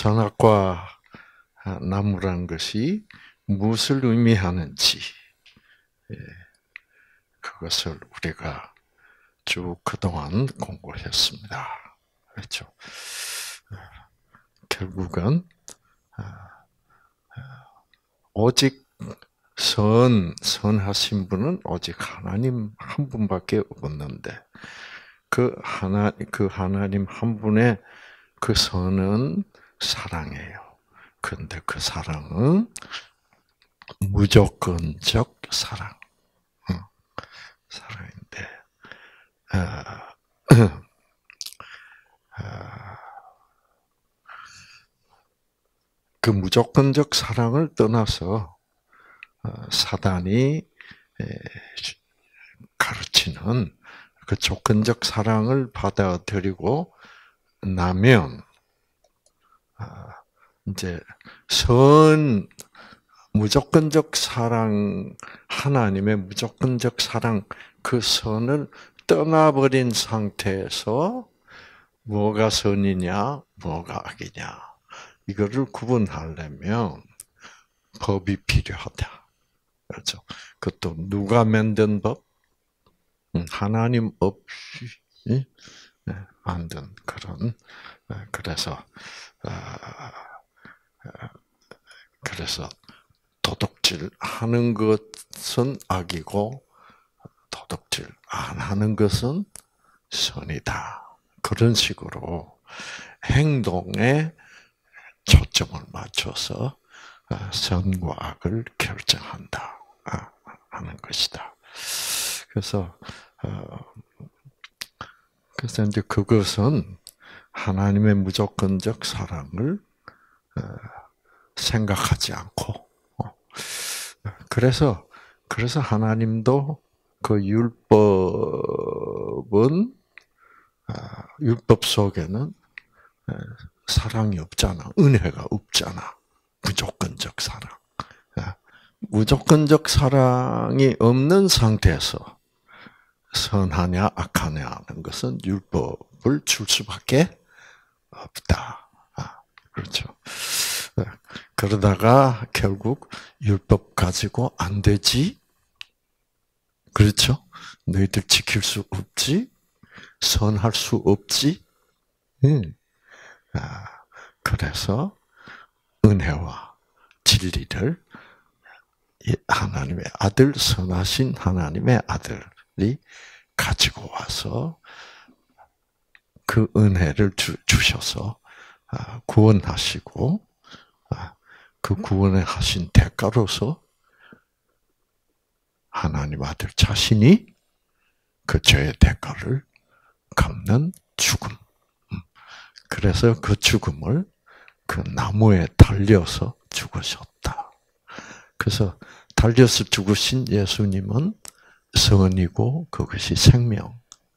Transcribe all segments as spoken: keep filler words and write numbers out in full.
선악과 나무라는 것이 무엇을 의미하는지 그것을 우리가 쭉 그동안 공부했습니다. 그렇죠? 결국은 오직 선, 선하신 분은 오직 하나님 한 분밖에 없는데 그 하나, 그 하나님 한 분의 그 선은 사랑이에요. 그런데 그 사랑은 무조건적 사랑, 사랑인데, 아, 아, 그 무조건적 사랑을 떠나서 사단이 가르치는 그 조건적 사랑을 받아들이고 나면 이제 선 무조건적 사랑 하나님의 무조건적 사랑 그 선을 떠나버린 상태에서 뭐가 선이냐 뭐가 악이냐 이거를 구분하려면 법이 필요하다. 그렇죠? 그것도 누가 만든 법? 하나님 없이 만든 그런 그래서 그래서 도둑질 하는 것은 악이고 도둑질 안 하는 것은 선이다. 그런 식으로 행동에 초점을 맞춰서 선과 악을 결정한다 하는 것이다. 그래서 그래서 이제 그것은 하나님의 무조건적 사랑을 생각하지 않고 그래서 그래서 하나님도 그 율법은 율법 속에는 사랑이 없잖아. 은혜가 없잖아. 무조건적 사랑. 무조건적 사랑이 없는 상태에서 선하냐 악하냐 하는 것은 율법을 줄 수밖에 없다. 그렇죠. 그러다가 결국 율법 가지고 안 되지? 그렇죠? 너희들 지킬 수 없지? 선할 수 없지? 응. 그래서 은혜와 진리를 하나님의 아들, 선하신 하나님의 아들이 가지고 와서 그 은혜를 주, 주셔서 구원하시고 그 구원을 하신 대가로서 하나님 아들 자신이 그 죄의 대가를 갚는 죽음. 그래서 그 죽음을 그 나무에 달려서 죽으셨다. 그래서 달려서 죽으신 예수님은 선이고 그것이 생명이었다.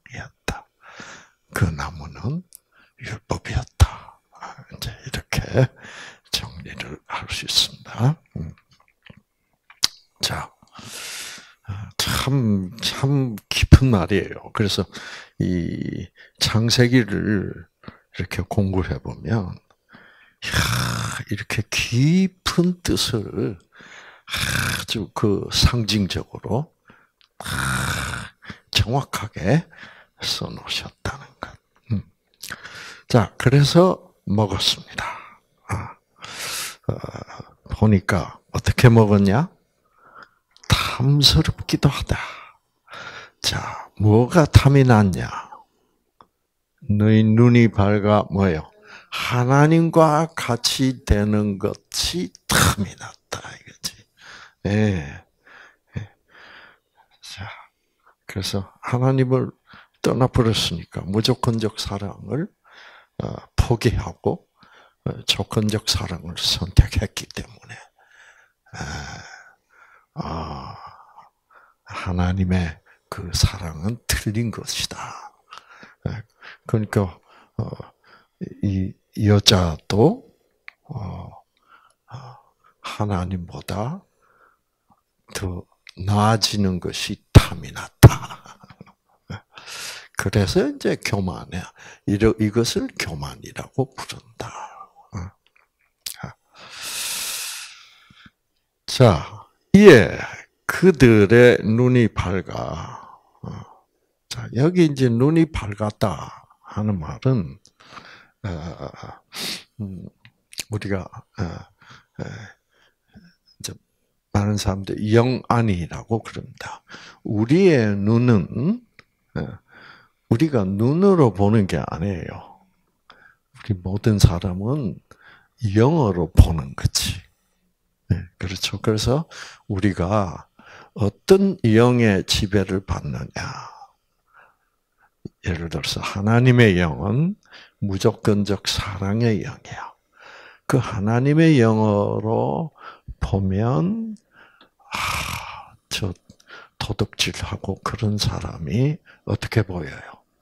그 나무는 율법이었다. 이제 이렇게 정리를 할 수 있습니다. 자, 참, 참 깊은 말이에요. 그래서 이 창세기를 이렇게 공부해 보면, 이야, 이렇게 깊은 뜻을 아주 그 상징적으로 정확하게 써놓으셨다는 것. 자, 그래서 먹었습니다. 아, 어, 보니까 어떻게 먹었냐? 탐스럽기도 하다. 자, 뭐가 탐이 났냐? 너희 눈이 밝아 뭐예요? 하나님과 같이 되는 것이 탐이 났다 이거지. 예. 예. 자, 그래서 하나님을 떠나버렸으니까 무조건적 사랑을 어, 포기하고 어, 조건적 사랑을 선택했기 때문에 아, 하나님의 그 사랑은 틀린 것이다. 그러니까 어, 이 여자도 어, 하나님보다 더 나아지는 것이 탐이 났다. 그래서 이제 교만이야. 이것을 교만이라고 부른다. 자, 이에 그들의 눈이 밝아. 자, 여기 이제 눈이 밝았다 하는 말은, 음, 우리가, 이제 많은 사람들이 영안이라고 그럽니다. 우리의 눈은, 우리가 눈으로 보는 게 아니에요. 우리 모든 사람은 영어로 보는 거지. 네, 그렇죠. 그래서 우리가 어떤 영의 지배를 받느냐. 예를 들어서 하나님의 영은 무조건적 사랑의 영이야. 그 하나님의 영어로 보면 아, 저 도둑질하고 그런 사람이 어떻게 보여요?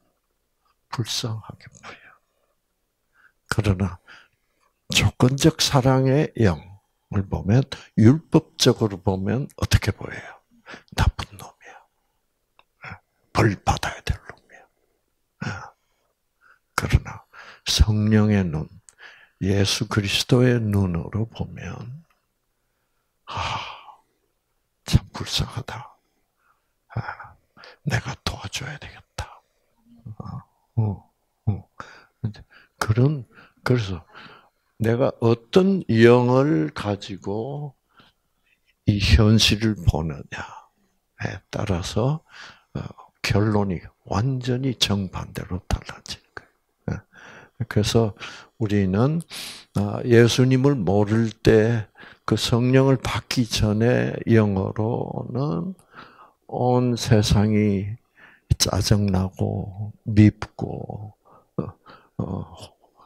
불쌍하게 보여요. 그러나 조건적 사랑의 영을 보면 율법적으로 보면 어떻게 보여요? 나쁜 놈이야. 벌 받아야 될 놈이야. 그러나 성령의 눈, 예수 그리스도의 눈으로 보면 아, 참 불쌍하다. 아, 내가 도와줘야 되겠다. 어, 어. 그런 그래서 내가 어떤 영을 가지고 이 현실을 보느냐에 따라서 결론이 완전히 정반대로 달라질 거예요. 그래서 우리는 예수님을 모를 때 그 성령을 받기 전에 영어로는 온 세상이 짜증나고 밉고 어,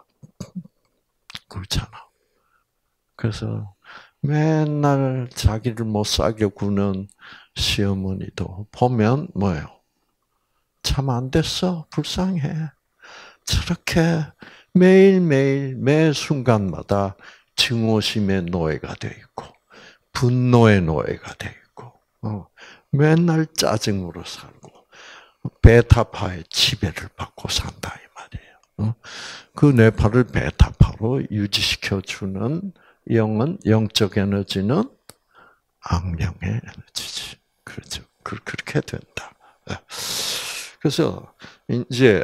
그렇잖아. 그래서 맨날 자기를 못 사게 구는 시어머니도 보면 뭐예요? 참 안 됐어. 불쌍해. 저렇게 매일매일 매 순간마다 증오심의 노예가 되어 있고 분노의 노예가 되어 있고 어, 맨날 짜증으로 살고 베타파의 지배를 받고 산다 이 말이에요. 어? 그 뇌파를 베타파로 유지시켜주는 영은 영적 에너지는 악령의 에너지지. 그렇죠. 그렇게 된다. 그래서 이제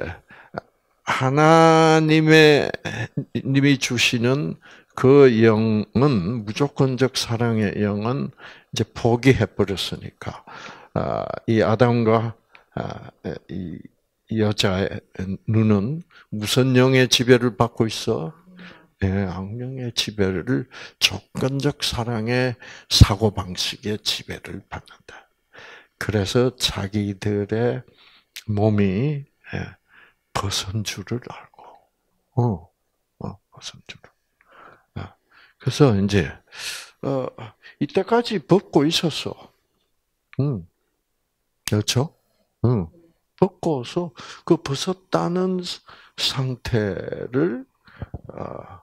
하나님의 님이 주시는 그 영은 무조건적 사랑의 영은 이제 포기해 버렸으니까 이 아담과 이 여자의 눈은 무슨 영의 지배를 받고 있어? 예, 악령의 지배를 조건적 사랑의 사고 방식의 지배를 받는다. 그래서 자기들의 몸이 벗은 줄을 알고, 어, 어, 벗은 줄을. 그래서 이제 어, 이때까지 벗고 있었어. 응, 그렇죠? 응, 벗고서 그 벗었다는 상태를 어,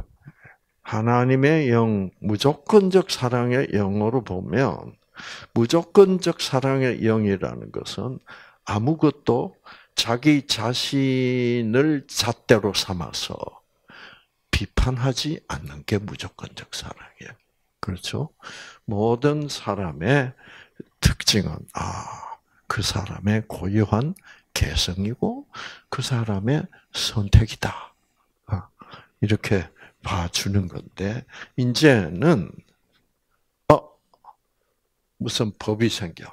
하나님의 영, 무조건적 사랑의 영으로 보면 무조건적 사랑의 영이라는 것은 아무것도 자기 자신을 잣대로 삼아서 비판하지 않는 게 무조건적 사랑이에요. 그렇죠? 모든 사람의 특징은 아, 그 사람의 고유한 개성이고 그 사람의 선택이다. 이렇게 봐주는 건데 이제는 어 무슨 법이 생겨.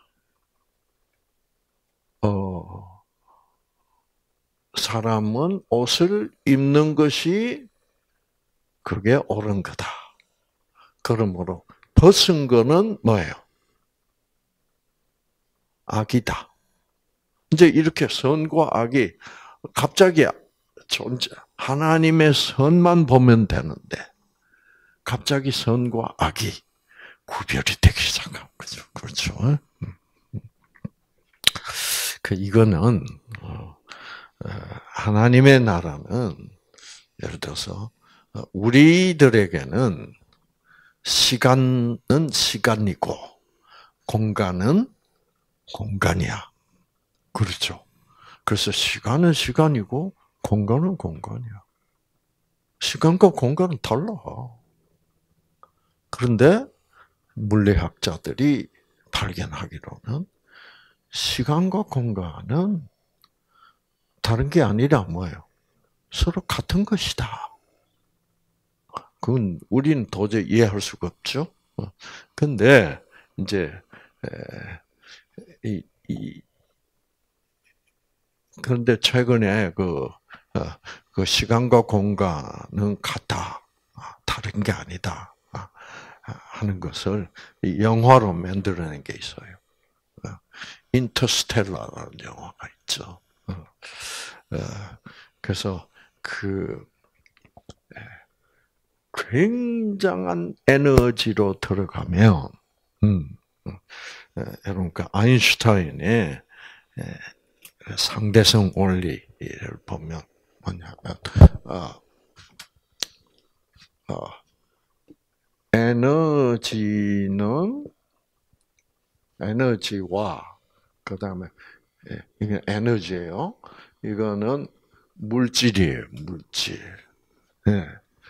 어 사람은 옷을 입는 것이 그게 옳은 거다. 그러므로 벗은 거는 뭐예요? 악이다. 이제 이렇게 선과 악이 갑자기 존재, 하나님의 선만 보면 되는데 갑자기 선과 악이 구별이 되기 시작한 거죠. 그렇죠? 그 이거는 하나님의 나라는 예를 들어서 우리들에게는 시간은 시간이고 공간은 공간이야. 그렇죠? 그래서 시간은 시간이고 공간은 공간이야. 시간과 공간은 달라. 그런데 물리학자들이 발견하기로는 시간과 공간은 다른 게 아니라 뭐예요? 서로 같은 것이다. 그건 우리는 도저히 이해할 수가 없죠. 근데 이제 이, 이 그런데 최근에 그, 그 시간과 공간은 같다, 다른 게 아니다 하는 것을 영화로 만들어낸 게 있어요. 인터스텔라라는 영화가 있죠. 그래서 그 굉장한 에너지로 들어가면, 음, 그러니까 아인슈타인의 상대성 원리를 보면 뭐냐면, 어, 어, 에너지는 에너지와 그 다음에 이게 에너지예요. 이거는 물질이에요, 물질. 네.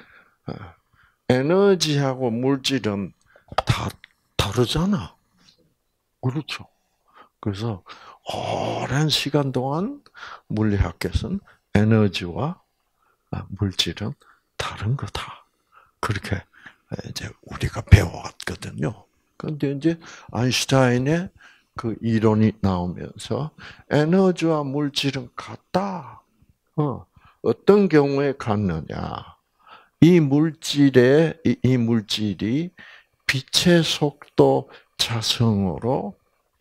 에너지하고 물질은 다 다르잖아. 그렇죠. 그래서 오랜 시간 동안 물리학에서는 에너지와 물질은 다른 거다. 그렇게 이제 우리가 배워왔거든요. 그런데 이제 아인슈타인의 그 이론이 나오면서 에너지와 물질은 같다. 어, 어떤 경우에 같느냐? 이 물질의 이, 이 물질이 빛의 속도 자성으로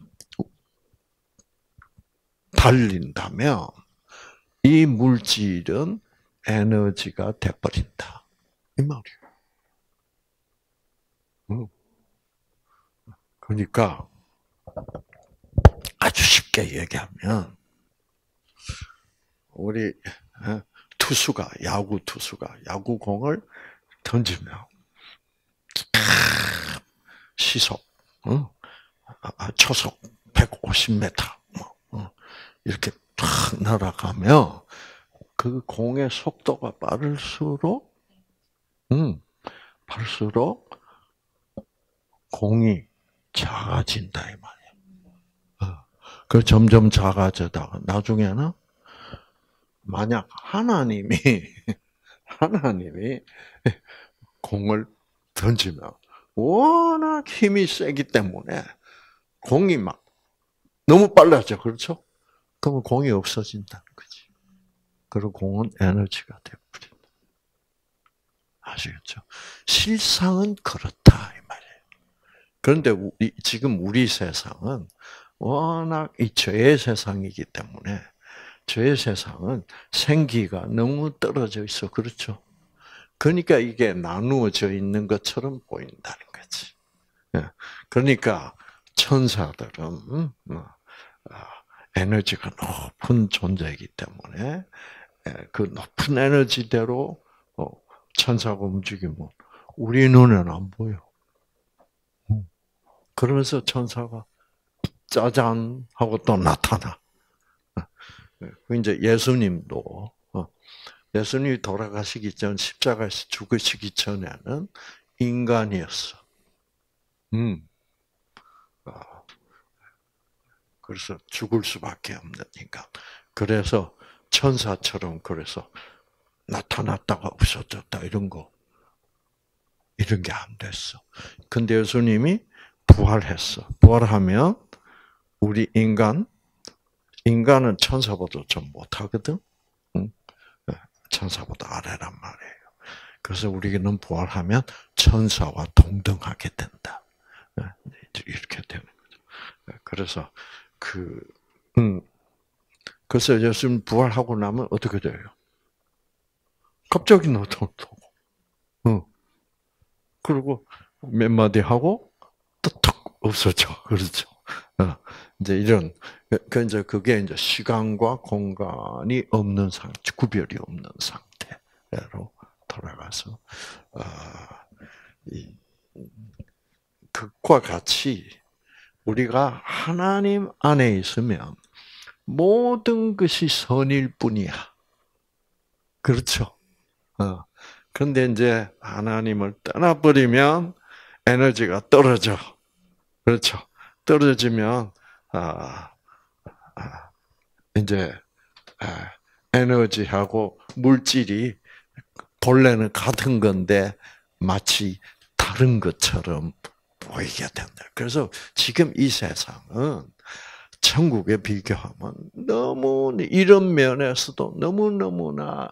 달린다면 이 물질은 에너지가 돼버린다. 이 말이에요. 그러니까 아주 쉽게 얘기하면 우리 투수가 야구 투수가 야구공을 던지면 시속 초속 백오십 미터 이렇게 탁 날아가면 그 공의 속도가 빠를수록 음, 빠를수록 공이 작아진다 이 말이야. 그 점점 작아지다가 나중에는 만약 하나님이 하나님이 공을 던지면 워낙 힘이 세기 때문에 공이 막 너무 빨라져, 그렇죠? 그러면 공이 없어진다는 거지. 그리고 공은 에너지가 되어버린다. 아시겠죠? 실상은 그렇다 이 말이에요. 그런데 우리, 지금 우리 세상은 워낙 이 죄의 세상이기 때문에 죄의 세상은 생기가 너무 떨어져 있어. 그렇죠? 그러니까 이게 나누어져 있는 것처럼 보인다는 거지. 그러니까 천사들은 에너지가 높은 존재이기 때문에 그 높은 에너지대로 천사가 움직이면 우리 눈에는 안 보여. 그러면서 천사가 짜잔 하고 또 나타나. 이제 예수님도 예수님이 돌아가시기 전 십자가에서 죽으시기 전에는 인간이었어. 음. 그래서 죽을 수밖에 없는 인간. 그래서 천사처럼 그래서 나타났다가 없어졌다 이런 거 이런 게 안 됐어. 근데 예수님이 부활했어. 부활하면 우리 인간 인간은 천사보다 좀 못하거든. 응? 천사보다 아래란 말이에요. 그래서 우리는 부활하면 천사와 동등하게 된다. 이렇게 되는 거죠. 그래서 그 음, 그래서 예수님 부활하고 나면 어떻게 돼요? 갑자기 나타나고, 응. 그리고 몇 마디 하고 또 탁 없어져, 그렇죠? 어, 이제 이런 그 이제 그게 이제 시간과 공간이 없는 상, 구별이 없는 상태로 돌아가서 아, 이 극과 같이 우리가 하나님 안에 있으면 모든 것이 선일 뿐이야. 그렇죠? 어. 그런데 이제 하나님을 떠나버리면 에너지가 떨어져. 그렇죠. 떨어지면 아, 아 이제 아, 에너지하고 물질이 본래는 같은 건데 마치 다른 것처럼 보이게 된다. 그래서 지금 이 세상은 천국에 비교하면 너무 이런 면에서도 너무너무나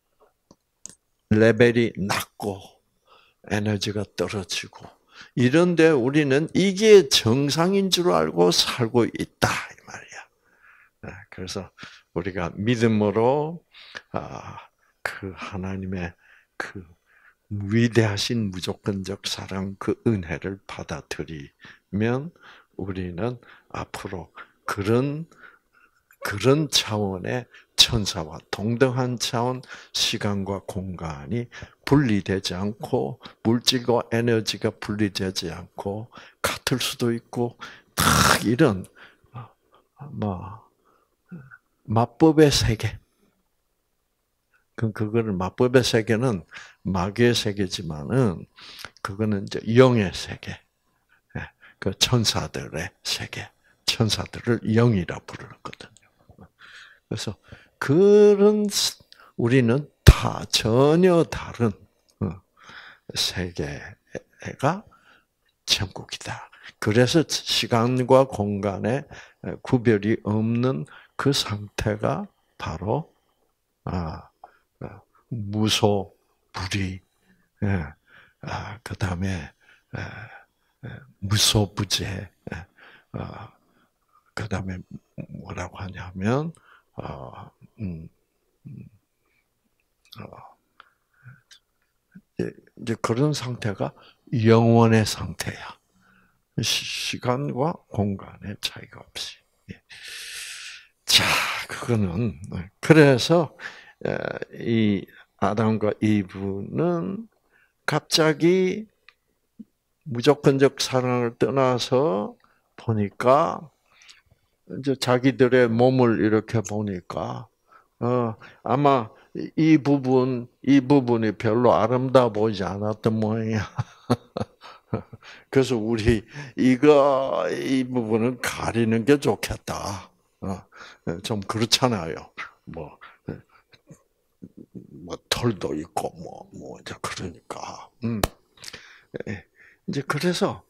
레벨이 낮고 에너지가 떨어지고 이런데 우리는 이게 정상인 줄 알고 살고 있다 이 말이야. 그래서 우리가 믿음으로 그 하나님의 그 위대하신 무조건적 사랑 그 은혜를 받아들이면 우리는 앞으로 그런 그런 차원의 천사와 동등한 차원 시간과 공간이 분리되지 않고 물질과 에너지가 분리되지 않고 같을 수도 있고 다 이런 뭐 마법의 세계. 그 그거를 마법의 세계는 마귀의 세계지만은 그거는 이제 영의 세계. 그 천사들의 세계. 천사들을 영이라 부르거든요. 그래서 그런 우리는 다 전혀 다른 세계가 천국이다. 그래서 시간과 공간에 구별이 없는 그 상태가 바로 아, 무소, 불이, 그 다음에 무소부재, 그 다음에 뭐라고 하냐면 어, 음, 어, 이제 그런 상태가 영원의 상태야. 시간과 공간의 차이가 없이. 자, 그거는 그래서 이 아담과 이브는 갑자기 무조건적 사랑을 떠나서 보니까 이제 자기들의 몸을 이렇게 보니까 어 아마 이 부분 이 부분이 별로 아름다워 보이지 않았던 모양이야. 그래서 우리 이거 이 부분은 가리는 게 좋겠다. 좀 그렇잖아요. 뭐, 뭐 털도 있고 뭐, 뭐 이제 그러니까. 음. 이제 그래서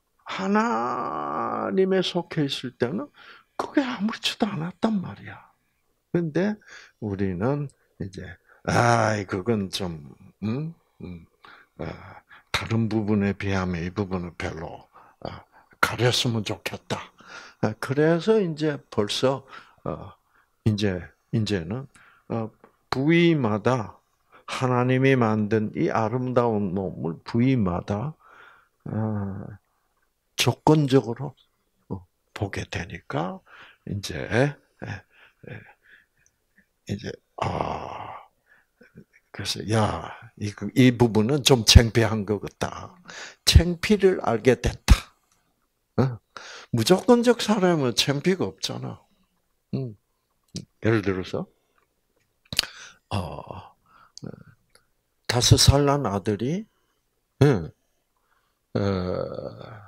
하나님에 속해 있을 때는 그게 아무렇지도 않았단 말이야. 근데 우리는 이제 아, 그건 좀 음, 음, 아, 다른 부분에 비하면 이 부분은 별로 아, 가렸으면 좋겠다. 아, 그래서 이제 벌써 어, 이제 이제는 어, 부위마다 하나님이 만든 이 아름다운 몸을 부위마다 어, 조건적으로 보게 되니까 이제 이제 아 그래서 야 이 이 부분은 좀 창피한 것 같다. 창피를 알게 됐다. 어? 무조건적 사람은 창피가 없잖아. 음. 예를 들어서 어, 다섯 살 난 아들이 응, 어,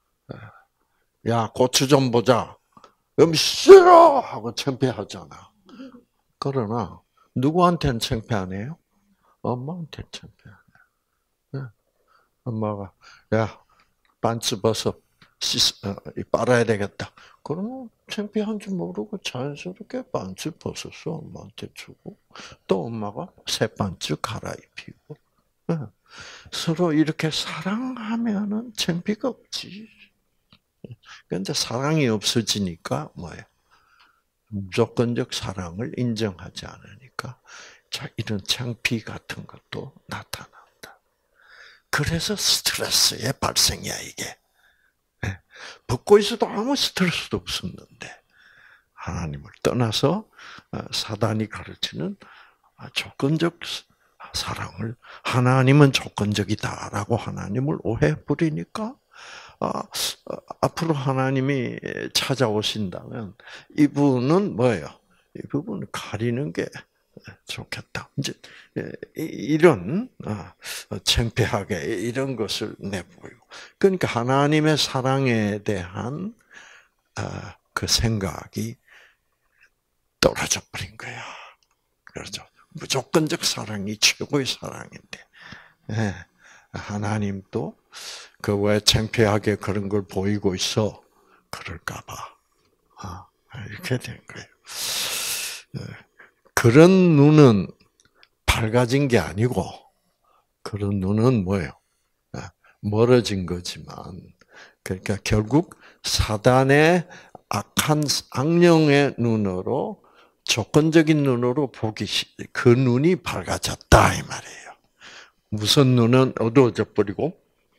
야 고추 좀 보자. 음 싫어 하고 창피하잖아. 그러나 누구한테는 창피 안 해요? 엄마한테 창피 안 해요. 엄마가 야 반스 벗어 씻, 어, 빨아야 되겠다. 그러면 창피한 줄 모르고 자연스럽게 반스 벗어서 엄마한테 주고 또 엄마가 새 반스 갈아입히고 서로 이렇게 사랑하면은 창피가 없지. 그런데 사랑이 없어지니까 뭐예요? 무조건적 사랑을 인정하지 않으니까 자 이런 창피 같은 것도 나타난다. 그래서 스트레스의 발생이야 이게. 벗고 있어도 아무 스트레스도 없었는데 하나님을 떠나서 사단이 가르치는 조건적 사랑을 하나님은 조건적이다라고 하나님을 오해 부리니까 아, 앞으로 하나님이 찾아오신다면 이분은 뭐예요? 이 부분을 가리는 게 좋겠다. 이제 이런 창피하게 이런 것을 내보이고, 그러니까 하나님의 사랑에 대한 그 생각이 떨어져 버린 거야. 그렇죠. 무조건적 사랑이 최고의 사랑인데, 하나님도 그 왜 창피하게 그런 걸 보이고 있어? 그럴까봐 이렇게 된 거예요. 그런 눈은 밝아진 게 아니고, 그런 눈은 뭐예요? 멀어진 거지만, 그러니까 결국 사단의 악한 악령의 눈으로, 조건적인 눈으로 보기, 그 눈이 밝아졌다 이 말이에요. 무슨 눈은 어두워져 버리고,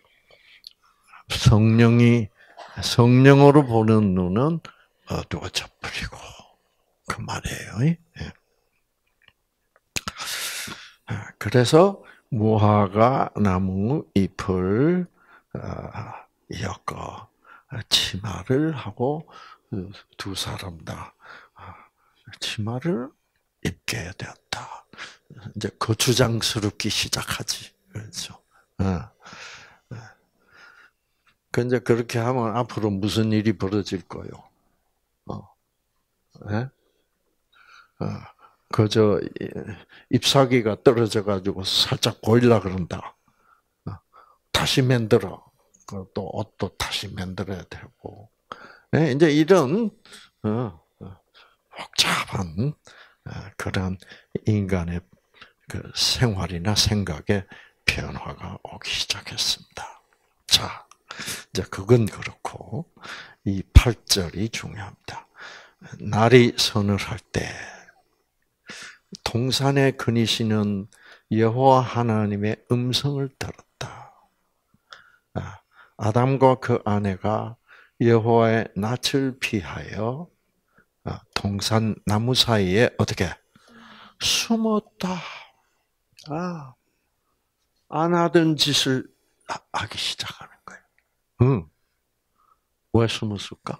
성령이 성령으로 보는 눈은 어두워져 버리고, 그 말이에요. 그래서 무화과 나무 잎을 엮어 치마를 하고 두 사람 다 치마를 입게 되었다. 이제 거추장스럽기 시작하지, 그렇죠? 근데 그렇게 하면 앞으로 무슨 일이 벌어질 거요? 어, 네? 어, 그저 잎사귀가 떨어져 가지고 살짝 보일라 그런다. 어, 다시 만들어. 또 옷도 다시 만들어야 되고. 네, 이제 이런 어, 복잡한 그런 인간의 그 생활이나 생각의 변화가 오기 시작했습니다. 자, 이제 그건 그렇고 이 팔 절이 중요합니다. 날이 서늘할 때 동산에 거니시는 여호와 하나님의 음성을 들었다. 아담과 그 아내가 여호와의 낯을 피하여 동산 나무 사이에 어떻게 숨었다. 아, 안 하던 짓을 하기 시작하는 거예요. 응. 왜 숨었을까?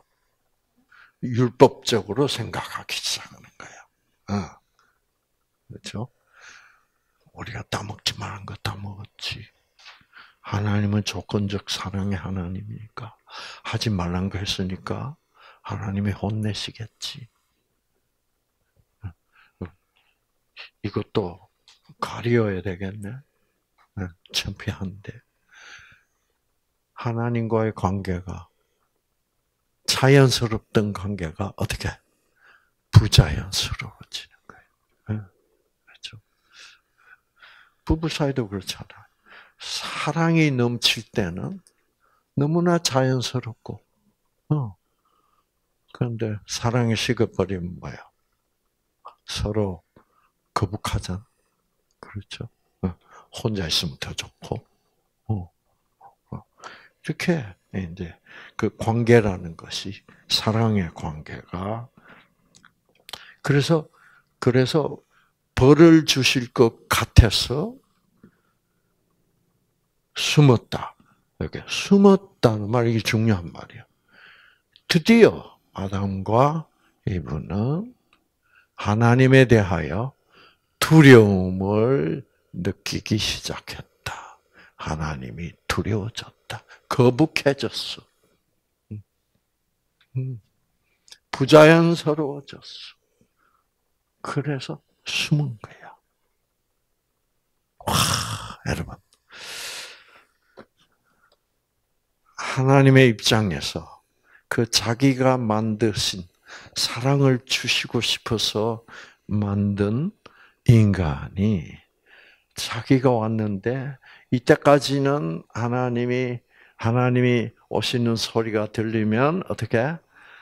율법적으로 생각하기 시작하는 거예요. 어. 그렇죠? 우리가 따먹지 말한 거 따먹었지. 하나님은 조건적 사랑의 하나님이니까 하지 말란 거 했으니까 하나님이 혼내시겠지. 이것도 가려야 되겠네. 창피한데. 하나님과의 관계가 자연스럽던 관계가 어떻게 부자연스러워지는 거예요. 그렇죠? 부부 사이도 그렇잖아요. 사랑이 넘칠 때는 너무나 자연스럽고, 어. 그런데 사랑이 식어버리면 뭐예요? 서로 거북하잖아. 그렇죠? 혼자 있으면 더 좋고, 어. 이렇게 이제 그 관계라는 것이 사랑의 관계가 그래서 그래서 벌을 주실 것 같아서 숨었다. 이렇게 숨었다는 말이 이게 중요한 말이에요. 드디어 아담과 이브는 하나님에 대하여 두려움을 느끼기 시작했다. 하나님이 두려워졌다. 거북해졌어. 부자연스러워졌어. 그래서 숨은 거야. 와, 여러분. 하나님의 입장에서 그 자기가 만드신 사랑을 주시고 싶어서 만든 인간이 자기가 왔는데 이때까지는 하나님이 하나님이 오시는 소리가 들리면 어떻게 아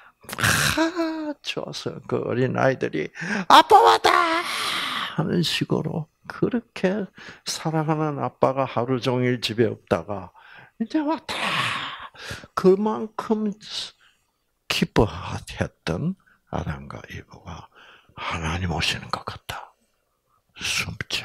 좋아서 그 어린 아이들이 아빠 왔다 하는 식으로 그렇게 사랑하는 아빠가 하루 종일 집에 없다가 이제 왔다 그만큼 기뻐했던 아담과 이브가 하나님 오시는 것 같다. 숨자.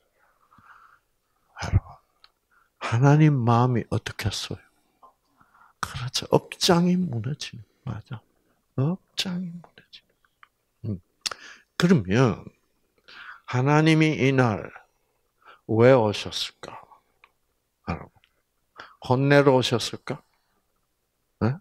여러분, 하나님 마음이 어떻겠어요? 그렇죠. 억장이 무너지는 맞아. 억장이 무너지는. 음. 그러면 하나님이 이날 왜 오셨을까? 혼내러 오셨을까? 네?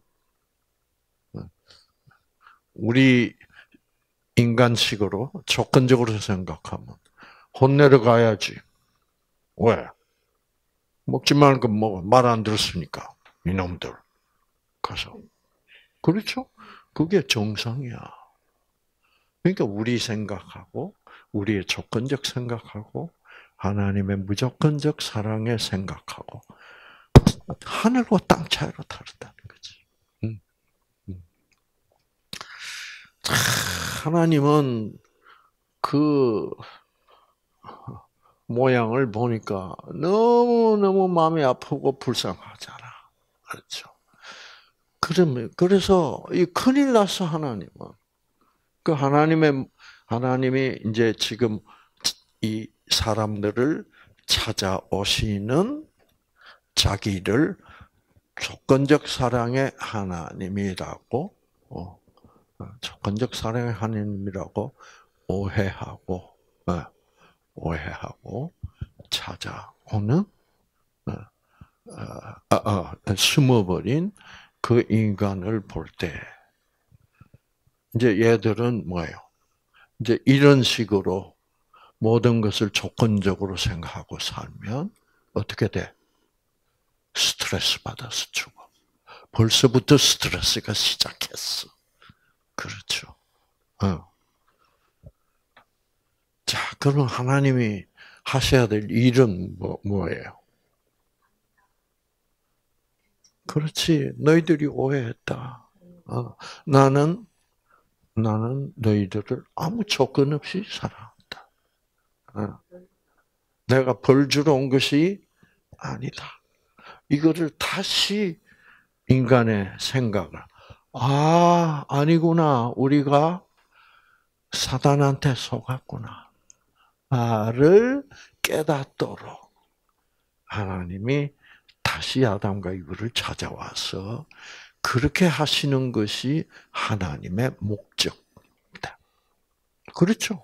우리 인간식으로 조건적으로 생각하면 혼내러 가야지. 왜? 먹지 말고 뭐 말 안 들었으니까 이놈들 가서. 그렇죠? 그게 정상이야. 그러니까 우리 생각하고 우리의 조건적 생각하고 하나님의 무조건적 사랑의 생각하고 하늘과 땅 차이로 다르다는 거지. 음, 음. 하나님은 그 모양을 보니까 너무너무 마음이 아프고 불쌍하잖아. 그렇죠. 그러면, 그래서 이 큰일 났어, 하나님은. 그 하나님의, 하나님이 이제 지금 이 사람들을 찾아오시는 자기를 조건적 사랑의 하나님이라고, 어, 조건적 사랑의 하나님이라고 오해하고, 어, 오해하고 찾아오는 어, 어, 어, 숨어버린 그 인간을 볼 때, 이제 얘들은 뭐예요? 이제 이런 식으로 모든 것을 조건적으로 생각하고 살면 어떻게 돼? 스트레스 받아서 죽어. 벌써부터 스트레스가 시작했어. 그렇죠. 어. 자, 그럼 하나님이 하셔야 될 일은 뭐, 뭐예요? 그렇지. 너희들이 오해했다. 어. 나는, 나는 너희들을 아무 조건 없이 사랑한다. 어. 내가 벌 주러 온 것이 아니다. 이거를 다시 인간의 생각을, 아, 아니구나. 우리가 사단한테 속았구나. 나를 깨닫도록 하나님이 다시 아담과 이브를 찾아와서 그렇게 하시는 것이 하나님의 목적입니다. 그렇죠?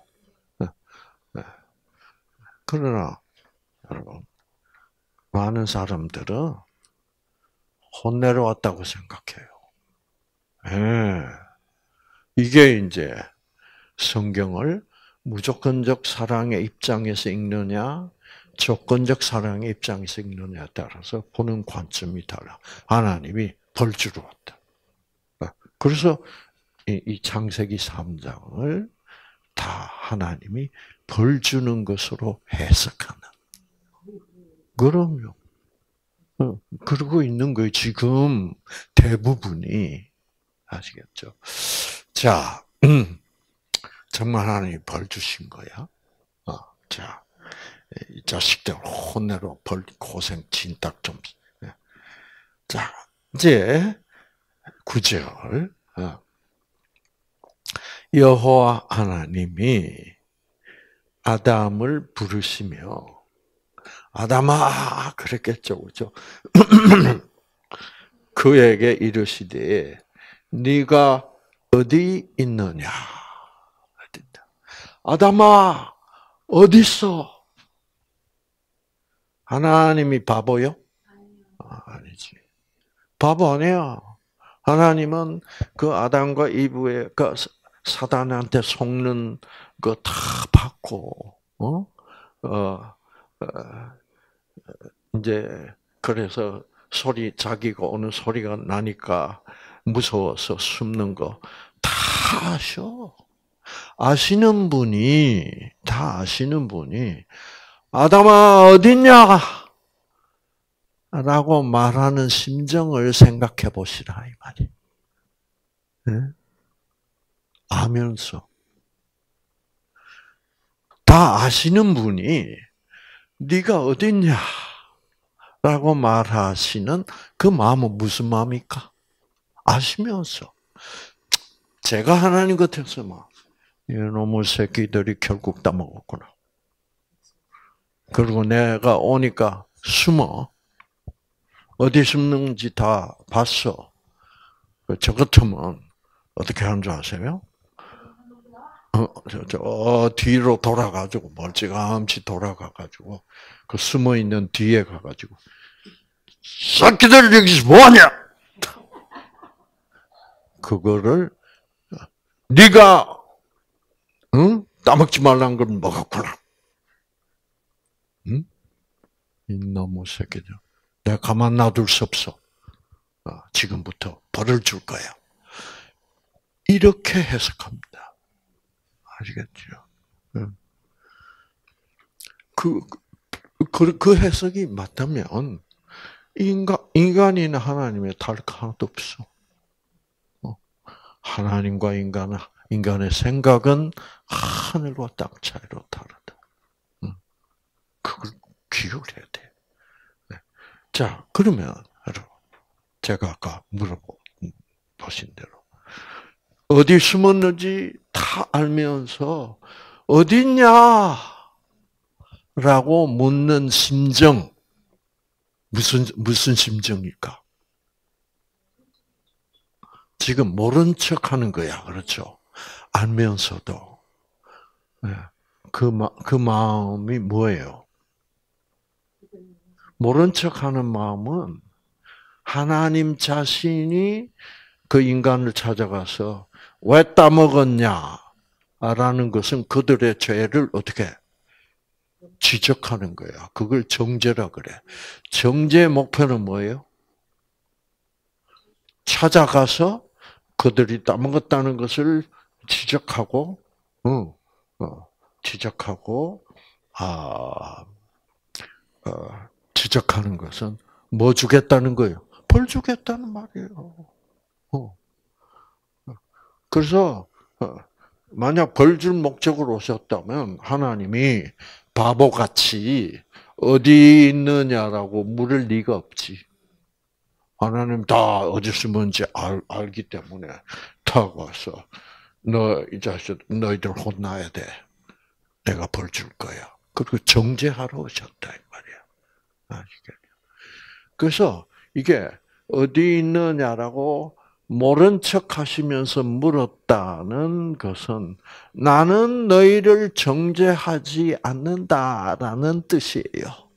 그러나 여러분, 많은 사람들은 혼내러 왔다고 생각해요. 예. 이게 이제 성경을 무조건적 사랑의 입장에서 읽느냐, 조건적 사랑의 입장에서 읽느냐에 따라서 보는 관점이 달라. 하나님이 벌 주러 왔다. 그래서 이 창세기 삼 장을 다 하나님이 벌 주는 것으로 해석하는. 그럼요. 그러고 있는 거예요. 지금 대부분이. 아시겠죠? 자, 음, 정말 하나님이 벌 주신 거야. 어, 자, 이 자식들 혼내로 벌 고생 진딱 좀. 자, 이제 구 절. 어. 여호와 하나님이 아담을 부르시며 아담아 그랬겠죠, 그렇죠? 그에게 이르시되 네가 어디 있느냐? 아담아 어디 있어? 하나님이 바보요? 아, 아니지. 바보 아니야. 하나님은 그 아담과 이브의 그 사단한테 속는 거 다 받고, 어, 어, 어, 이제 그래서 소리 자기가 오는 소리가 나니까 무서워서 숨는 거 다 아셔. 아시는 분이 다 아시는 분이 아담아 어딨냐? 라고 말하는 심정을 생각해 보시라 이 말이. 네? 아면서 다 아시는 분이 네가 어딨냐? 라고 말하시는 그 마음은 무슨 마음입니까? 아시면서 제가 하나님 같아서 막 이놈의 새끼들이 결국 다 먹었구나. 그리고 내가 오니까 숨어. 어디 숨는지 다 봤어. 저 같으면 어떻게 하는 줄 아세요? 어, 저, 저 뒤로 돌아가지고 멀찌감치 돌아가가지고 그 숨어 있는 뒤에 가가지고 새끼들 여기서 뭐하냐? 그거를 네가 응? 따먹지 말란 걸 먹었구나. 응? 이놈의 새끼들. 내가 가만 놔둘 수 없어. 어, 지금부터 벌을 줄 거야. 이렇게 해석합니다. 아시겠죠? 응. 그, 그, 그 해석이 맞다면 인간, 인간이나 하나님의 다를 하나도 없어. 어, 하나님과 인간, 인간의 생각은 하늘과 땅 차이로 다르다. 응. 그걸 기억을 해야 돼. 네. 자, 그러면, 여러분, 제가 아까 물어보신 대로, 어디 숨었는지 다 알면서, 어딨냐? 라고 묻는 심정, 무슨, 무슨 심정일까? 지금 모른 척 하는 거야. 그렇죠? 알면서도. 그, 마, 그 마음이 뭐예요? 모른 척 하는 마음은 하나님 자신이 그 인간을 찾아가서 왜 따먹었냐? 라는 것은 그들의 죄를 어떻게 지적하는 거야. 그걸 정죄라 그래. 정죄의 목표는 뭐예요? 찾아가서 그들이 따먹었다는 것을 지적하고, 어, 어, 지적하고, 아, 어, 지적하는 것은 뭐 주겠다는 거예요? 벌 주겠다는 말이에요. 어. 그래서 어, 만약 벌 줄 목적으로 오셨다면 하나님이 바보같이 어디 있느냐라고 물을 리가 없지. 하나님 다 어디 있으면지 알, 알기 때문에 탁 와서 너 이 자식 너희들 혼나야 돼. 내가 벌 줄 거야. 그리고 정죄하러 오셨다 이 말이야. 아시겠죠? 그래서 이게 어디 있느냐라고 모른 척 하시면서 물었다는 것은 나는 너희를 정죄하지 않는다라는 뜻이에요.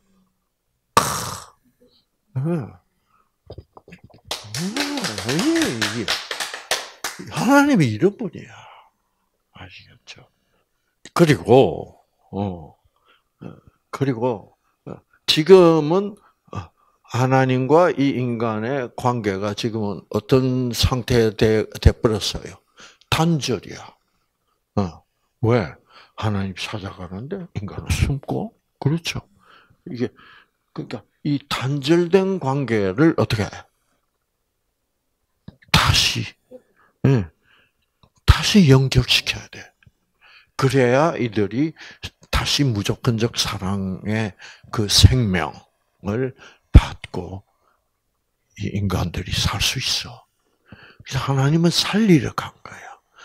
하나님이 이런 분이야. 아시겠죠? 그리고, 어, 그리고, 지금은 하나님과 이 인간의 관계가 지금은 어떤 상태에 돼, 버렸어요? 단절이야. 어. 왜? 하나님 찾아가는데 인간은 숨고, 그렇죠. 이게, 그러니까 이 단절된 관계를 어떻게 해? 다시, 예, 다시 연결시켜야 돼. 그래야 이들이 다시 무조건적 사랑의 그 생명을 받고 이 인간들이 살 수 있어. 그래서 하나님은 살리러 간 거야.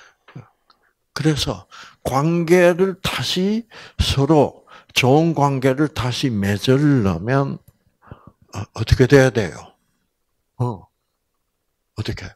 그래서 관계를 다시 서로 좋은 관계를 다시 맺으려면 어떻게 돼야 돼요? 어, 어떻게?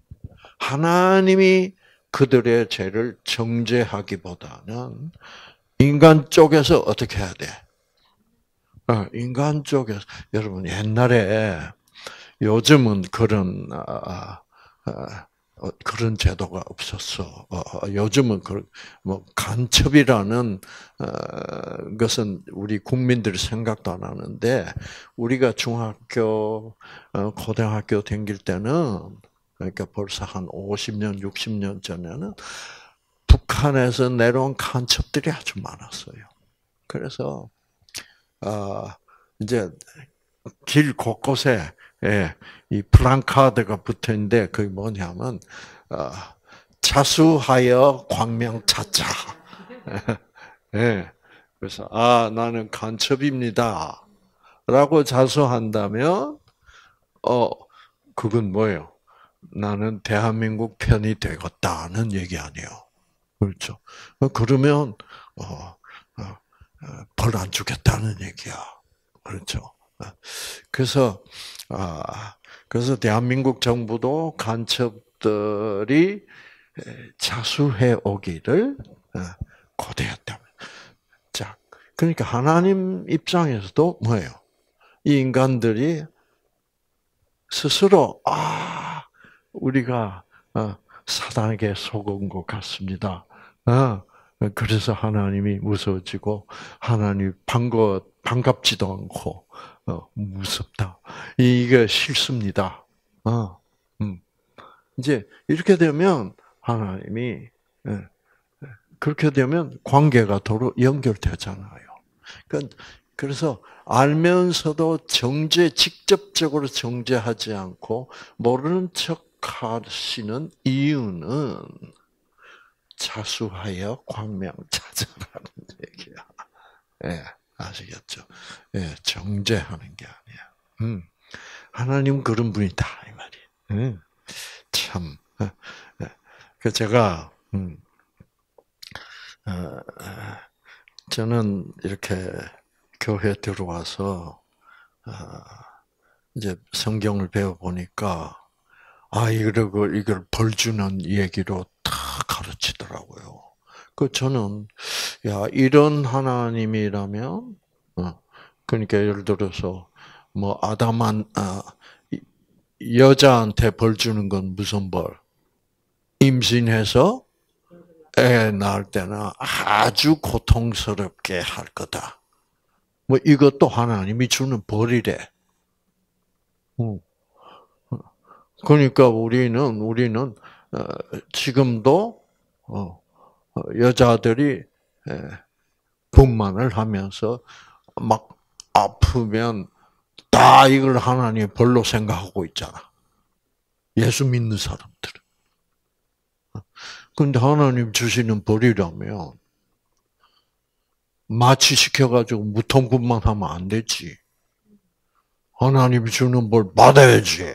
하나님이 그들의 죄를 정죄하기보다는 인간 쪽에서 어떻게 해야 돼? 어, 인간 쪽에서 여러분 옛날에 요즘은 그런 아, 아, 어, 그런 제도가 없었어. 어, 요즘은 그, 뭐 간첩이라는 어, 것은 우리 국민들이 생각도 안 하는데 우리가 중학교, 어, 고등학교 다닐 때는 그러니까 벌써 한 오십 년, 육십 년 전에는 북한에서 내려온 간첩들이 아주 많았어요. 그래서 아 이제 길 곳곳에 예, 이 플랜카드가 붙어 있는데 그게 뭐냐면 어, 자수하여 광명 찾자. 예. 그래서 아 나는 간첩입니다라고 자수한다면 어 그건 뭐예요? 나는 대한민국 편이 되겠다는 얘기 아니에요. 그렇죠? 그러면 어, 어, 벌 안 주겠다는 얘기야. 그렇죠? 그래서 아 그래서 대한민국 정부도 간첩들이 자수해 오기를 고대했다면. 자, 그러니까 하나님 입장에서도 뭐예요? 이 인간들이 스스로 아 우리가 사단에게 속은 것 같습니다. 그래서 하나님이 무서워지고 하나님 반가 반갑지도 않고 무섭다. 이게 싫습니다. 이제 이렇게 되면 하나님이 그렇게 되면 관계가 도로 연결되잖아요. 그래서 알면서도 정죄, 직접적으로 정죄하지 않고 모르는 척 하시는 이유는 자수하여 광명 찾아라는 얘기야. 예, 아시겠죠? 예, 정죄하는 게 아니야. 음, 하나님 그런 분이다 이 말이에요. 음, 참. 예, 예. 그 제가 음, 어, 저는 이렇게 교회 들어와서 이제 성경을 배워 보니까 아 이걸 이걸 벌 주는 얘기로 다 가르치더라고요. 그 저는 야 이런 하나님이라면 그러니까 예를 들어서 뭐 아담한 아, 여자한테 벌 주는 건 무슨 벌? 임신해서 애 낳을 때는 아주 고통스럽게 할 거다. 뭐 이것도 하나님이 주는 벌이래. 그러니까 우리는 우리는 지금도 여자들이 분만을 하면서 막 아프면 다 이걸 하나님의 벌로 생각하고 있잖아. 예수 믿는 사람들은. 그런데 하나님 주시는 벌이라면 마취시켜가지고 무통분만 하면 안 되지. 하나님이 주는 벌 받아야지.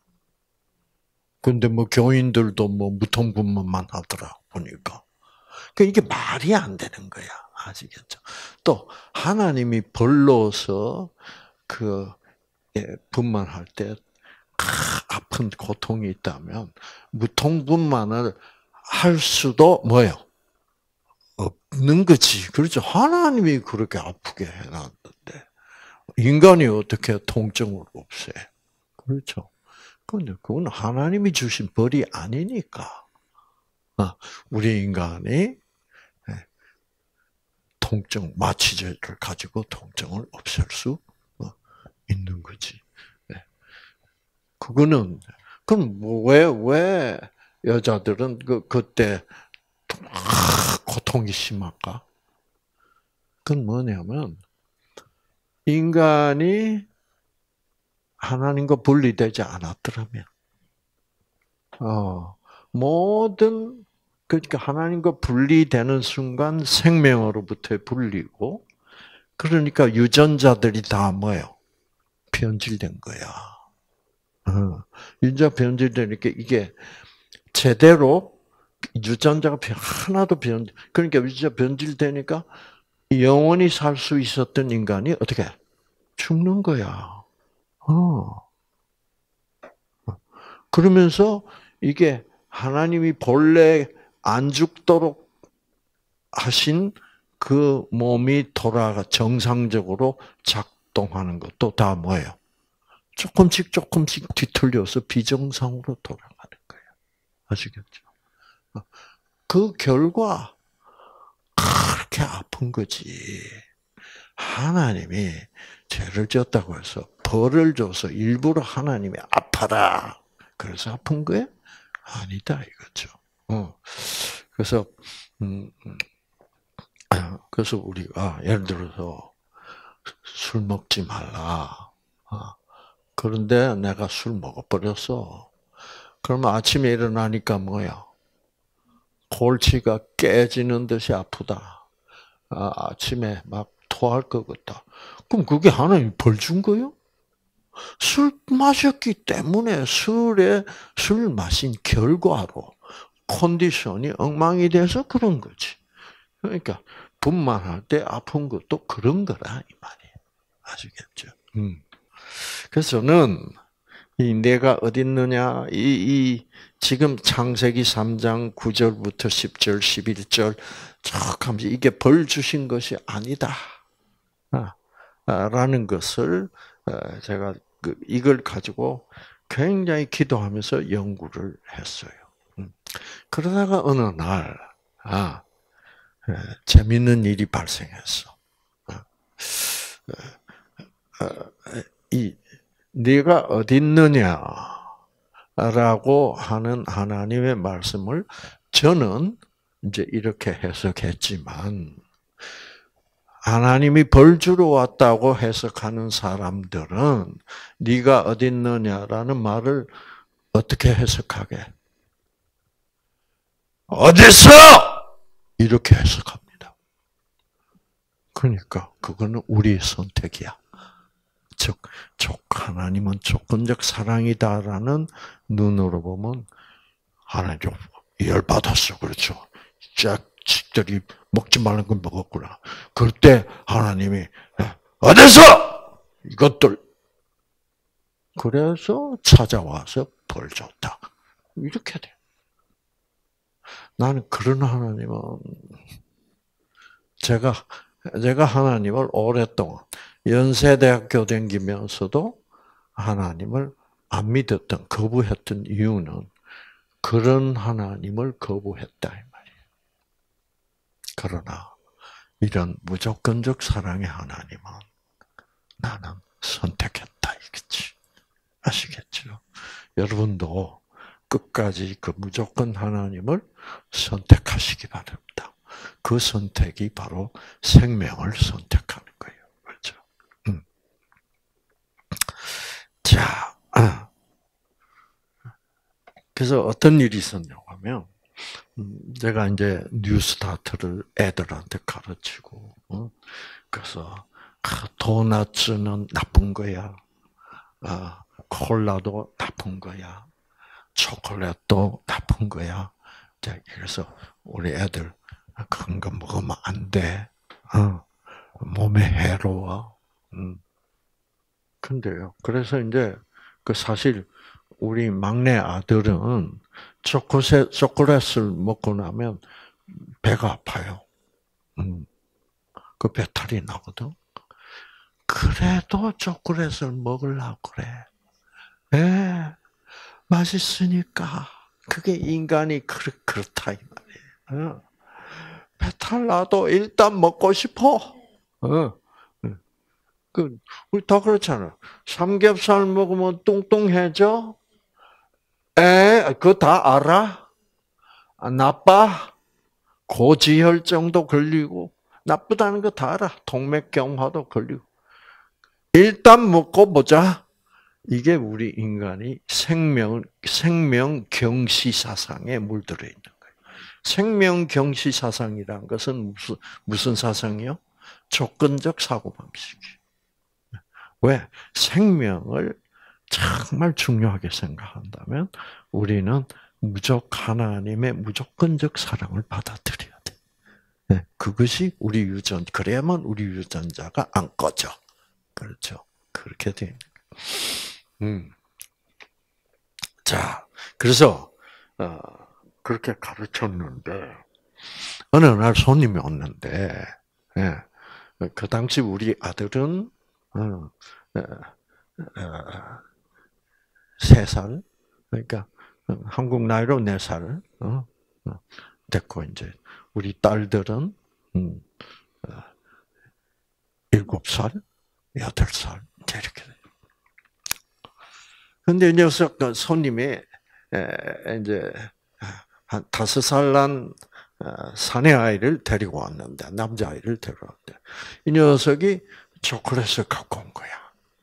근데 뭐 교인들도 뭐 무통분만만 하더라 보니까. 그 이게 말이 안 되는 거야. 아시겠죠? 또 하나님이 벌로서 그 예, 분만할 때 아픈 고통이 있다면 무통분만을 할 수도 뭐예요? 없는 거지. 그렇죠. 하나님이 그렇게 아프게 해놨는데 인간이 어떻게 통증을 없애? 그렇죠. 근데 그건 하나님이 주신 벌이 아니니까. 우리 인간이 통증, 마취제를 가지고 통증을 없앨 수 있는 거지. 그거는 그럼 왜 왜 여자들은 그 그때 고통이 심할까? 그건 뭐냐면 인간이 하나님과 분리되지 않았더라면, 어, 모든 그러니까 하나님과 분리되는 순간 생명으로부터 분리고, 그러니까 유전자들이 다 뭐예요? 변질된 거야. 어, 유전자 변질되니까 이게 제대로 유전자가 하나도 변, 그러니까 유전자 변질되니까 영원히 살 수 있었던 인간이 어떻게 죽는 거야. 어. 그러면서 이게 하나님이 본래 안 죽도록 하신 그 몸이 돌아가 정상적으로 작동하는 것도 다 뭐예요? 조금씩 조금씩 뒤틀려서 비정상으로 돌아가는 거예요. 아시겠죠? 그 결과 그렇게 아픈 거지. 하나님이 죄를 지었다고 해서 벌을 줘서 일부러 하나님이 아파라. 그래서 아픈 거야? 아니다 이거죠. 어. 그래서 음, 그래서 우리가 예를 들어서 술 먹지 말라. 그런데 내가 술 먹어버렸어. 그러면 아침에 일어나니까 뭐야? 골치가 깨지는 듯이 아프다. 아, 아침에 막 토할 것 같다. 그럼 그게 하나님 벌 준 거요? 술 마셨기 때문에 술에 술 마신 결과로 컨디션이 엉망이 돼서 그런 거지. 그러니까 분만할 때 아픈 것도 그런 거라 이 말이에요. 아시겠죠? 음. 그래서 저는 이 내가 어디 있느냐, 이, 이, 지금 창세기 삼 장 구 절부터 십 절, 십일 절, 쭉 하면서 이게 벌 주신 것이 아니다. 라는 것을, 제가 이걸 가지고 굉장히 기도하면서 연구를 했어요. 그러다가 어느 날, 아, 재밌는 일이 발생했어. 이, 네가 어디 있느냐라고 하는 하나님의 말씀을 저는 이제 이렇게 해석했지만, 하나님이 벌 주러 왔다고 해석하는 사람들은 네가 어디 있느냐라는 말을 어떻게 해석하게? 어디서? 이렇게 해석합니다. 그러니까 그거는 우리의 선택이야. 즉, 하나님은 조건적 사랑이다라는 눈으로 보면 하나님 좀 열받았어. 그렇죠? 자식들이 먹지 말는 걸 먹었구나. 그럴 때 하나님이 어디서 이것들 그래서 찾아와서 벌 줬다. 이렇게 돼. 나는 그런 하나님은 제가 제가 하나님을 오랫동안 연세대학교 다니면서도 하나님을 안 믿었던 거부했던 이유는 그런 하나님을 거부했다 이 말이에요. 그러나 이런 무조건적 사랑의 하나님은 나는 선택했다 이거지. 아시겠죠? 여러분도 끝까지 그 무조건 하나님을 선택하시기 바랍니다. 그 선택이 바로 생명을 선택하는 거예요. 그렇죠? 음. 자, 아. 그래서 어떤 일이 있었냐고 하면, 제가 이제 뉴스타트를 애들한테 가르치고, 어? 그래서 도넛은 나쁜 거야, 아, 콜라도 나쁜 거야, 초콜릿도 나쁜 거야. 그래서 우리 애들 그런 거 먹으면 안 돼. 어, 몸에 해로워. 음. 근데요. 그래서 이제 그 사실 우리 막내 아들은 초콜릿, 초콜릿을 먹고 나면 배가 아파요. 음. 그 배탈이 나거든. 그래도 초콜릿을 먹으려고 그래. 예. 맛있으니까. 그게 인간이 그렇, 그렇다, 이 말이에요. 배탈 나도 일단 먹고 싶어. 어. 그, 우리 다 그렇잖아. 삼겹살 먹으면 뚱뚱해져? 에, 그거 다 알아? 아, 나빠? 고지혈증도 걸리고, 나쁘다는 거 다 알아. 동맥경화도 걸리고. 일단 먹고 보자. 이게 우리 인간이 생명, 생명 경시 사상에 물들어 있는 거예요. 생명 경시 사상이란 것은 무슨, 무슨 사상이요? 조건적 사고방식이에요. 왜? 생명을 정말 중요하게 생각한다면 우리는 무조 하나님의 무조건적 사랑을 받아들여야 돼. 네, 그것이 우리 유전, 그래야만 우리 유전자가 안 꺼져. 그렇죠? 그렇게 돼. 음. 자, 그래서 어, 그렇게 가르쳤는데 어느 날 손님이 왔는데, 예, 그 당시 우리 아들은 어, 어, 어, 세 살, 그러니까 한국 나이로 네 살 어, 어, 됐고 이제 우리 딸들은 음, 어, 일곱 살, 여덟 살 이렇게. 근데 이 녀석 손님이 이제 한 다섯 살 난 사내 아이를 데리고 왔는데 남자 아이를 데리고 왔는데 이 녀석이 초콜릿을 갖고 온 거야.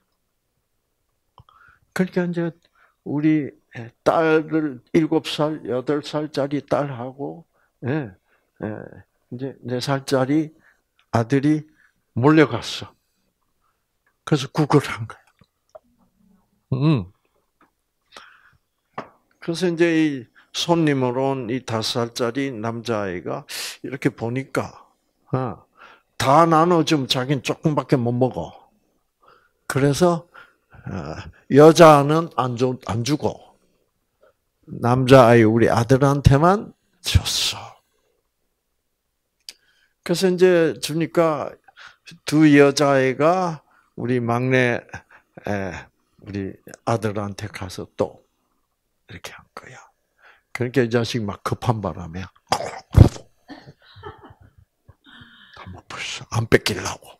그러니까 이제 우리 딸을 일곱 살, 여덟 살짜리 딸하고 예, 예, 이제 네 살짜리 아들이 몰려갔어. 그래서 구걸한 거야. 음. 그래서 이제 이 손님으로 온 이 다섯 살짜리 남자아이가 이렇게 보니까, 다 나눠주면 자기는 조금밖에 못 먹어. 그래서 여자는 안, 주, 안 주고 남자아이 우리 아들한테만 줬어. 그래서 이제 주니까 두 여자아이가 우리 막내 우리 아들한테 가서 또 이렇게 한 거야. 그러니까 이 자식 막 급한 바람에 한번 벌써 안 뺏기려고.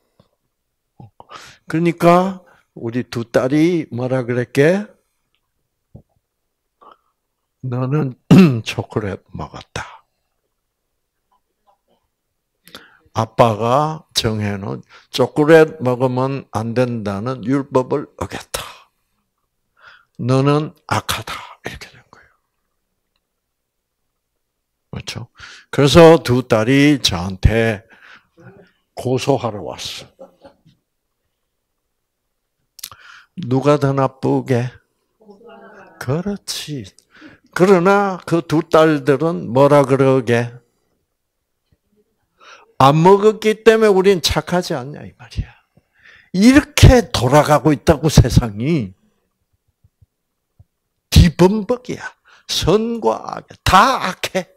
그러니까 우리 두 딸이 뭐라 그랬게? 너는 초콜릿 먹었다. 아빠가 정해놓은 초콜릿 먹으면 안 된다는 율법을 어겼다. 너는 악하다. 이렇게 된 거예요. 그렇죠? 그래서 두 딸이 저한테 고소하러 왔어. 누가 더 나쁘게? 그렇지. 그러나 그 두 딸들은 뭐라 그러게? 안 먹었기 때문에 우리는 착하지 않냐 이 말이야. 이렇게 돌아가고 있다고 세상이. 뒤범벅이야. 선과 악, 다 악해.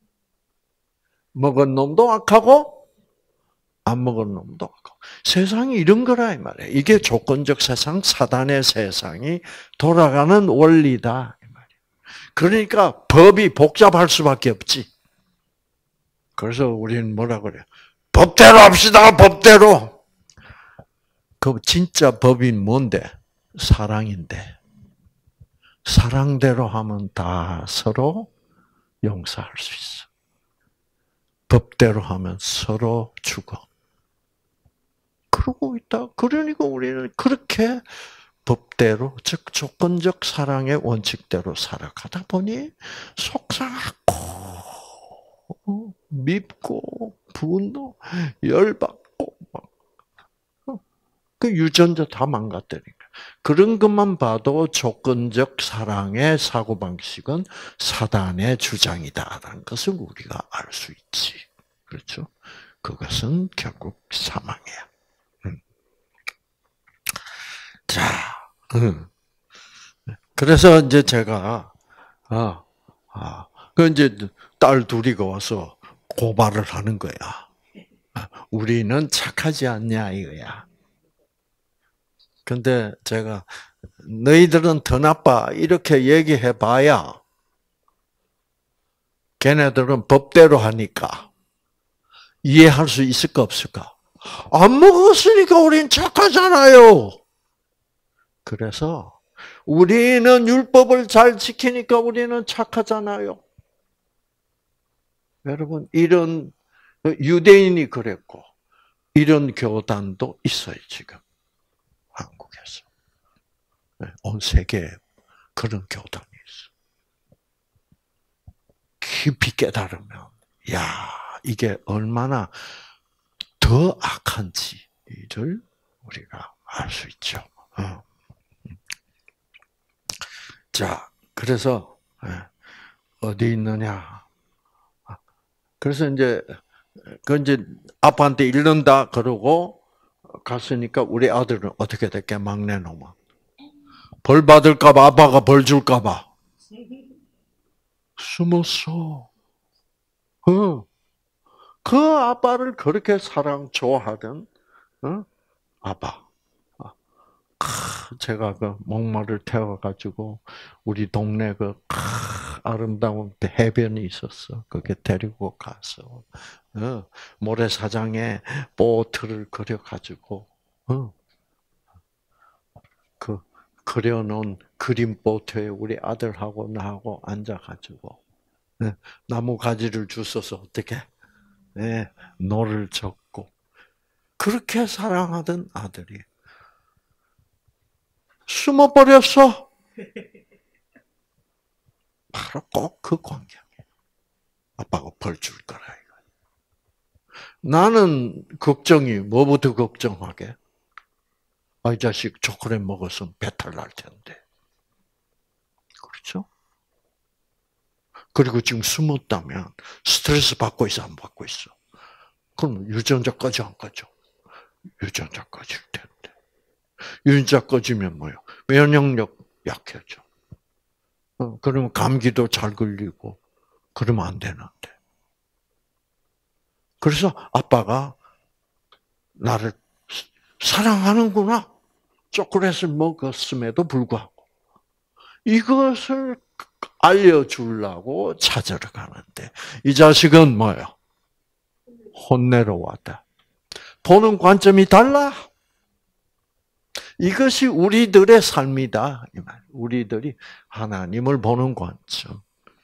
먹은 놈도 악하고 안 먹은 놈도 악하고. 세상이 이런 거라 이 말이야. 이게 조건적 세상, 사단의 세상이 돌아가는 원리다 이 말이야. 그러니까 법이 복잡할 수밖에 없지. 그래서 우리는 뭐라 그래? 법대로 합시다. 법대로. 그 진짜 법이 뭔데? 사랑인데. 사랑대로 하면 다 서로 용서할 수 있어. 법대로 하면 서로 죽어. 그러고 있다. 그러니까 우리는 그렇게 법대로, 즉 조건적 사랑의 원칙대로 살아가다 보니 속상하고 밉고 분노, 열받고 막 그 유전자 다 망가뜨리니까. 그런 것만 봐도 조건적 사랑의 사고방식은 사단의 주장이다라는 것을 우리가 알 수 있지. 그렇죠? 그것은 결국 사망이야. 음. 자, 음. 그래서 이제 제가, 아, 아, 그 이제 딸 둘이 와서 고발을 하는 거야. 우리는 착하지 않냐, 이거야. 근데 제가 너희들은 더 나빠 이렇게 얘기해 봐야 걔네들은 법대로 하니까 이해할 수 있을까 없을까? 안 먹었으니까 우린 착하잖아요. 그래서 우리는 율법을 잘 지키니까 우리는 착하잖아요. 여러분 이런 유대인이 그랬고 이런 교단도 있어요 지금. 한국에서. 온 세계에 그런 교단이 있어. 깊이 깨달으면, 야, 이게 얼마나 더 악한지를 우리가 알 수 있죠. 자, 그래서, 어디 있느냐. 그래서 이제, 그 이제 아빠한테 이른다 그러고, 갔으니까 우리 아들은 어떻게 됐게 막내 놈은 벌 받을까봐 아빠가 벌 줄까봐 숨었어. 어. 그 아빠를 그렇게 사랑 좋아하던 어? 아빠. 제가 그 목마를 태워가지고 우리 동네 그 아름다운 해변이 있었어. 거기에 데리고 가서 어, 모래사장에 보트를 그려가지고 어, 그 그려놓은 그림 보트에 우리 아들하고 나하고 앉아가지고 네, 나무 가지를 주워서 어떻게 네, 노를 젓고 그렇게 사랑하던 아들이 숨어버렸어. 바로 꼭 그 광경에 아빠가 벌 줄 거라 이거. 나는 걱정이 뭐부터 걱정하게? 아, 이 자식 초콜릿 먹었으면 배탈 날 텐데. 그렇죠? 그리고 지금 숨었다면 스트레스 받고 있어, 안 받고 있어? 그럼 유전자까지 안 가죠. 유전자 꺼질 텐데. 유전자 꺼지면 뭐요? 면역력 약해져. 어, 그러면 감기도 잘 걸리고, 그러면 안 되는데. 그래서 아빠가 나를 사랑하는구나. 초콜릿을 먹었음에도 불구하고 이것을 알려주려고 찾으러 가는데 이 자식은 뭐예요? 혼내러 왔다. 보는 관점이 달라. 이것이 우리들의 삶이다. 이 말. 우리들이 하나님을 보는 관점.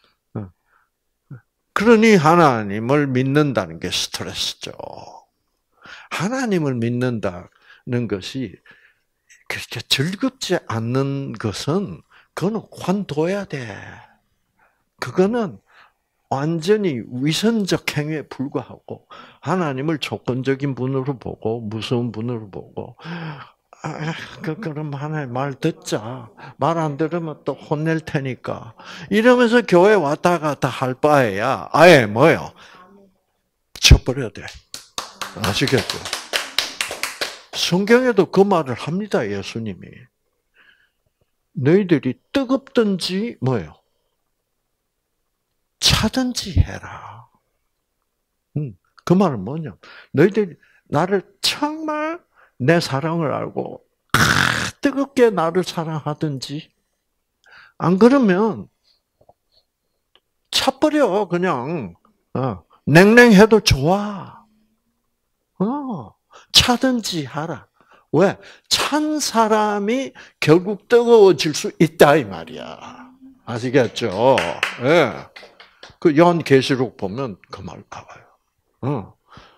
그러니 하나님을 믿는다는 게 스트레스죠. 하나님을 믿는다는 것이 그렇게 즐겁지 않는 것은 그거는 관둬야 돼. 그거는 완전히 위선적 행위에 불과하고 하나님을 조건적인 분으로 보고 무서운 분으로 보고 아, 그, 그럼 하나님 말 듣자. 말 안 들으면 또 혼낼 테니까. 이러면서 교회 왔다 갔다 할 바에야 아예 뭐요? 쳐버려야 돼. 아시겠죠? 성경에도 그 말을 합니다. 예수님이. 너희들이 뜨겁든지 뭐예요? 차든지 해라. 음, 그 말은 뭐냐? 너희들이 나를 정말 내 사랑을 알고 아, 뜨겁게 나를 사랑하든지 안 그러면 차버려 그냥 어, 냉랭해도 좋아. 어, 차든지 하라. 왜? 찬 사람이 결국 뜨거워질 수 있다 이 말이야. 아시겠죠? 예. 네. 그 요한계시록 보면 그 말 나와요. 어.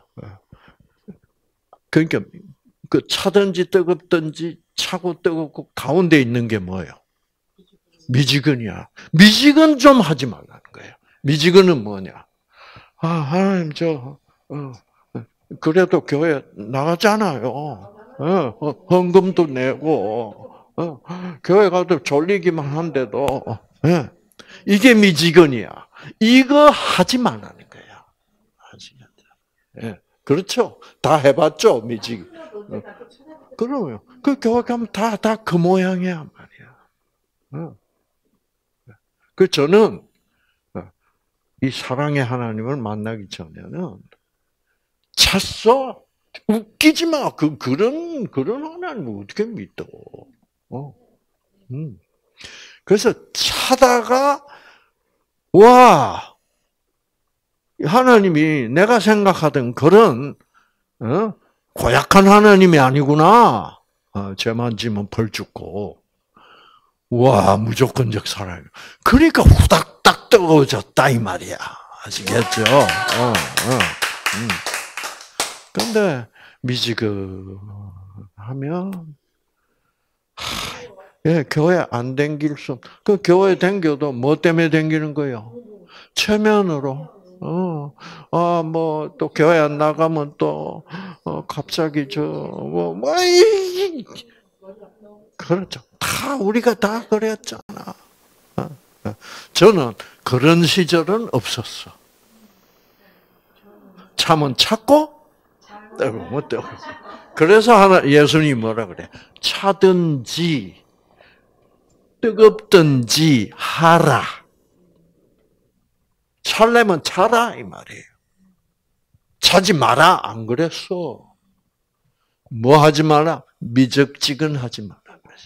그러니까 그 차든지 뜨겁든지 차고 뜨겁고 가운데 있는 게 뭐예요? 미지근이야. 미지근 좀 하지 말라는 거예요. 미지근은 뭐냐? 아, 하나님 저 어, 그래도 교회 나가잖아요. 어, 헌금도 내고 어, 교회 가도 졸리기만 한데도 예. 이게 미지근이야. 이거 하지 말라는 거야. 아시겠죠? 예. 그렇죠? 다 해봤죠, 미지근. 그러면 그 교회 가면 다 다 그 모양이야 말이야. 그 저는 이 사랑의 하나님을 만나기 전에는 찼어. 웃기지 마. 그 그런 그런 하나님을 어떻게 믿어? 어. 음. 그래서 차다가 와 하나님이 내가 생각하던 그런 어? 고약한 하나님이 아니구나. 어, 죄만 지면 벌 죽고. 와 무조건적 사랑. 그러니까 후닥닥 뜨거워졌다 이 말이야. 아시겠죠? 어, 어, 음. 근데 미지근하면 예, 교회 안 댕길 수, 그 교회 댕겨도 뭐 때문에 댕기는 거예요? 체면으로. 어, 아, 뭐, 또 교회 안 나가면 또, 어, 갑자기 저, 뭐, 뭐, 이, 그렇죠. 다, 우리가 다 그랬잖아. 어, 어. 저는 그런 시절은 없었어. 참은 참고, 뜨거우면 뜨거. 그래서 하나, 예수님이 뭐라 그래? 차든지, 뜨겁든지 하라. 찰려면 차라 이 말이에요. 차지 마라 안 그랬어. 뭐 하지 마라? 미적지근하지 마라.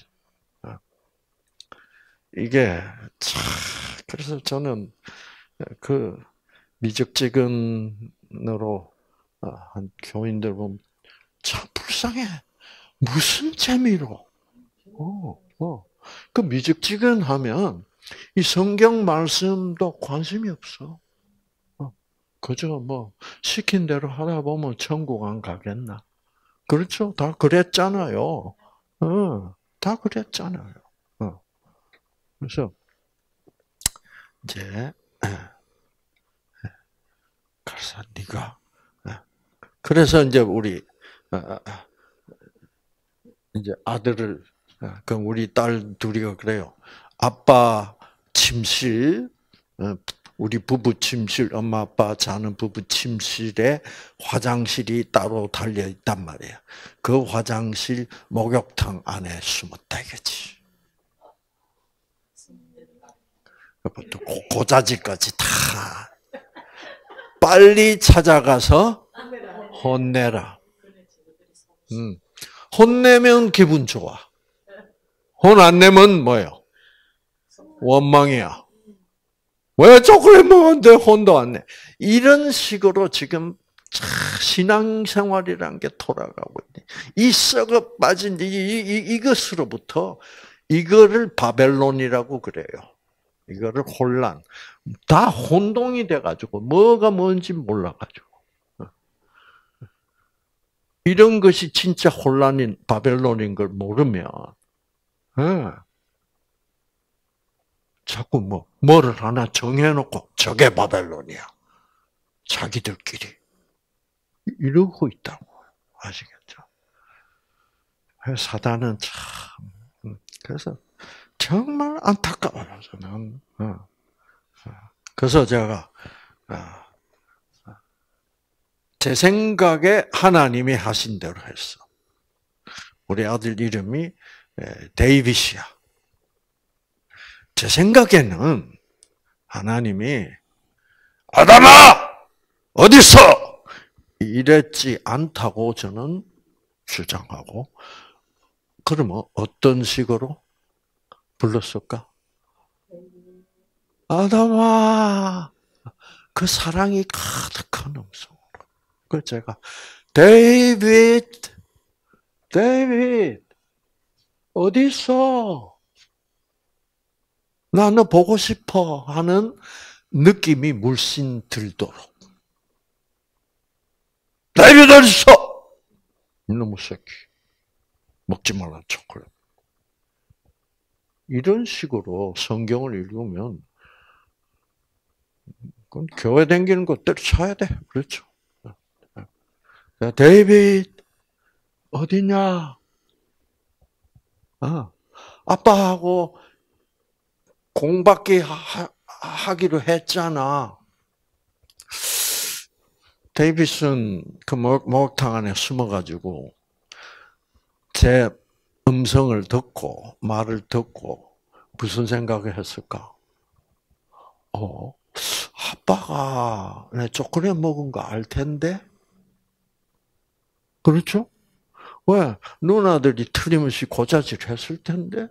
이게 참 그래서 저는 그 미적지근으로 한 교인들 보면 참 불쌍해. 무슨 재미로? 어, 어. 그 미적지근하면 이 성경 말씀도 관심이 없어. 어, 그저 뭐 시킨 대로 하다 보면 천국 안 가겠나? 그렇죠? 다 그랬잖아요. 어, 다 그랬잖아요. 어. 그래서 이제 그래서 네가 그래서 이제 우리 이제 아들을 그럼 우리 딸 둘이가 그래요. 아빠 침실 우리 부부 침실, 엄마 아빠 자는 부부 침실에 화장실이 따로 달려 있단 말이야. 그 화장실 목욕탕 안에 숨었다 이거지. 그것도 고자질까지 다 빨리 찾아가서 혼내라. 음. 혼내면 기분 좋아. 혼 안 내면 뭐예요? 원망이야. 왜 초콜릿 먹었는데 혼도 안 내? 이런 식으로 지금 신앙생활이라는 게 돌아가고 있네. 이 썩어 빠진 이, 이, 이것으로부터 이거를 바벨론이라고 그래요. 이거를 혼란. 다 혼동이 돼가지고 뭐가 뭔지 몰라가지고. 이런 것이 진짜 혼란인 바벨론인 걸 모르면 네. 자꾸 뭐 뭐를 하나 정해놓고 저게 바벨론이야. 자기들끼리 이러고 있다고 아시겠죠? 사단은 참 그래서 정말 안타까워요 저는. 그래서 제가 제 생각에 하나님이 하신 대로 했어. 우리 아들 이름이 데이빗이야. 제 생각에는 하나님이 아담아 어디 있어? 이랬지 않다고 저는 주장하고 그러면 어떤 식으로 불렀을까? 아담아 그 사랑이 가득한 음성으로. 그 제가 데이빗 데이빗 어디 있어? 나 너 보고 싶어 하는 느낌이 물씬 들도록. 데이빗 어디 있어? 이놈의 새끼 먹지 말라 초콜릿. 이런 식으로 성경을 읽으면 그건 교회 다니는 거 때려쳐야 돼. 그렇죠? 데이빗 어디냐? 아, 아빠하고 공받기 하, 하기로 했잖아. 데이빗은 그 목욕탕 안에 숨어가지고 제 음성을 듣고 말을 듣고 무슨 생각을 했을까? 어, 아빠가 내 초콜릿 먹은 거 알 텐데? 그렇죠? 왜? 누나들이 틀림없이 고자질 했을 텐데?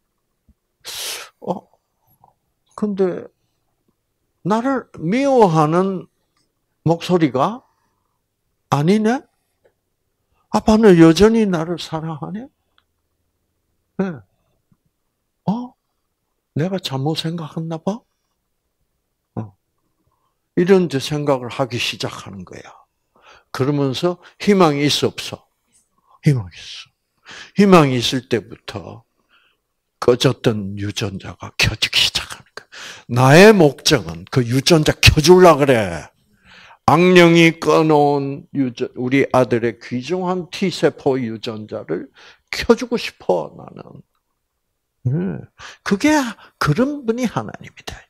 어, 근데, 나를 미워하는 목소리가 아니네? 아빠는 여전히 나를 사랑하네? 네. 어? 내가 잘못 생각했나 봐? 어. 이런 이제 생각을 하기 시작하는 거야. 그러면서 희망이 있어, 없어? 희망이 있어. 희망이 있을 때부터 꺼졌던 유전자가 켜지기 시작하는 거야. 나의 목적은 그 유전자 켜주려고 그래. 악령이 꺼놓은 유전, 우리 아들의 귀중한 T세포 유전자를 켜주고 싶어, 나는. 그게, 그런 분이 하나님이다.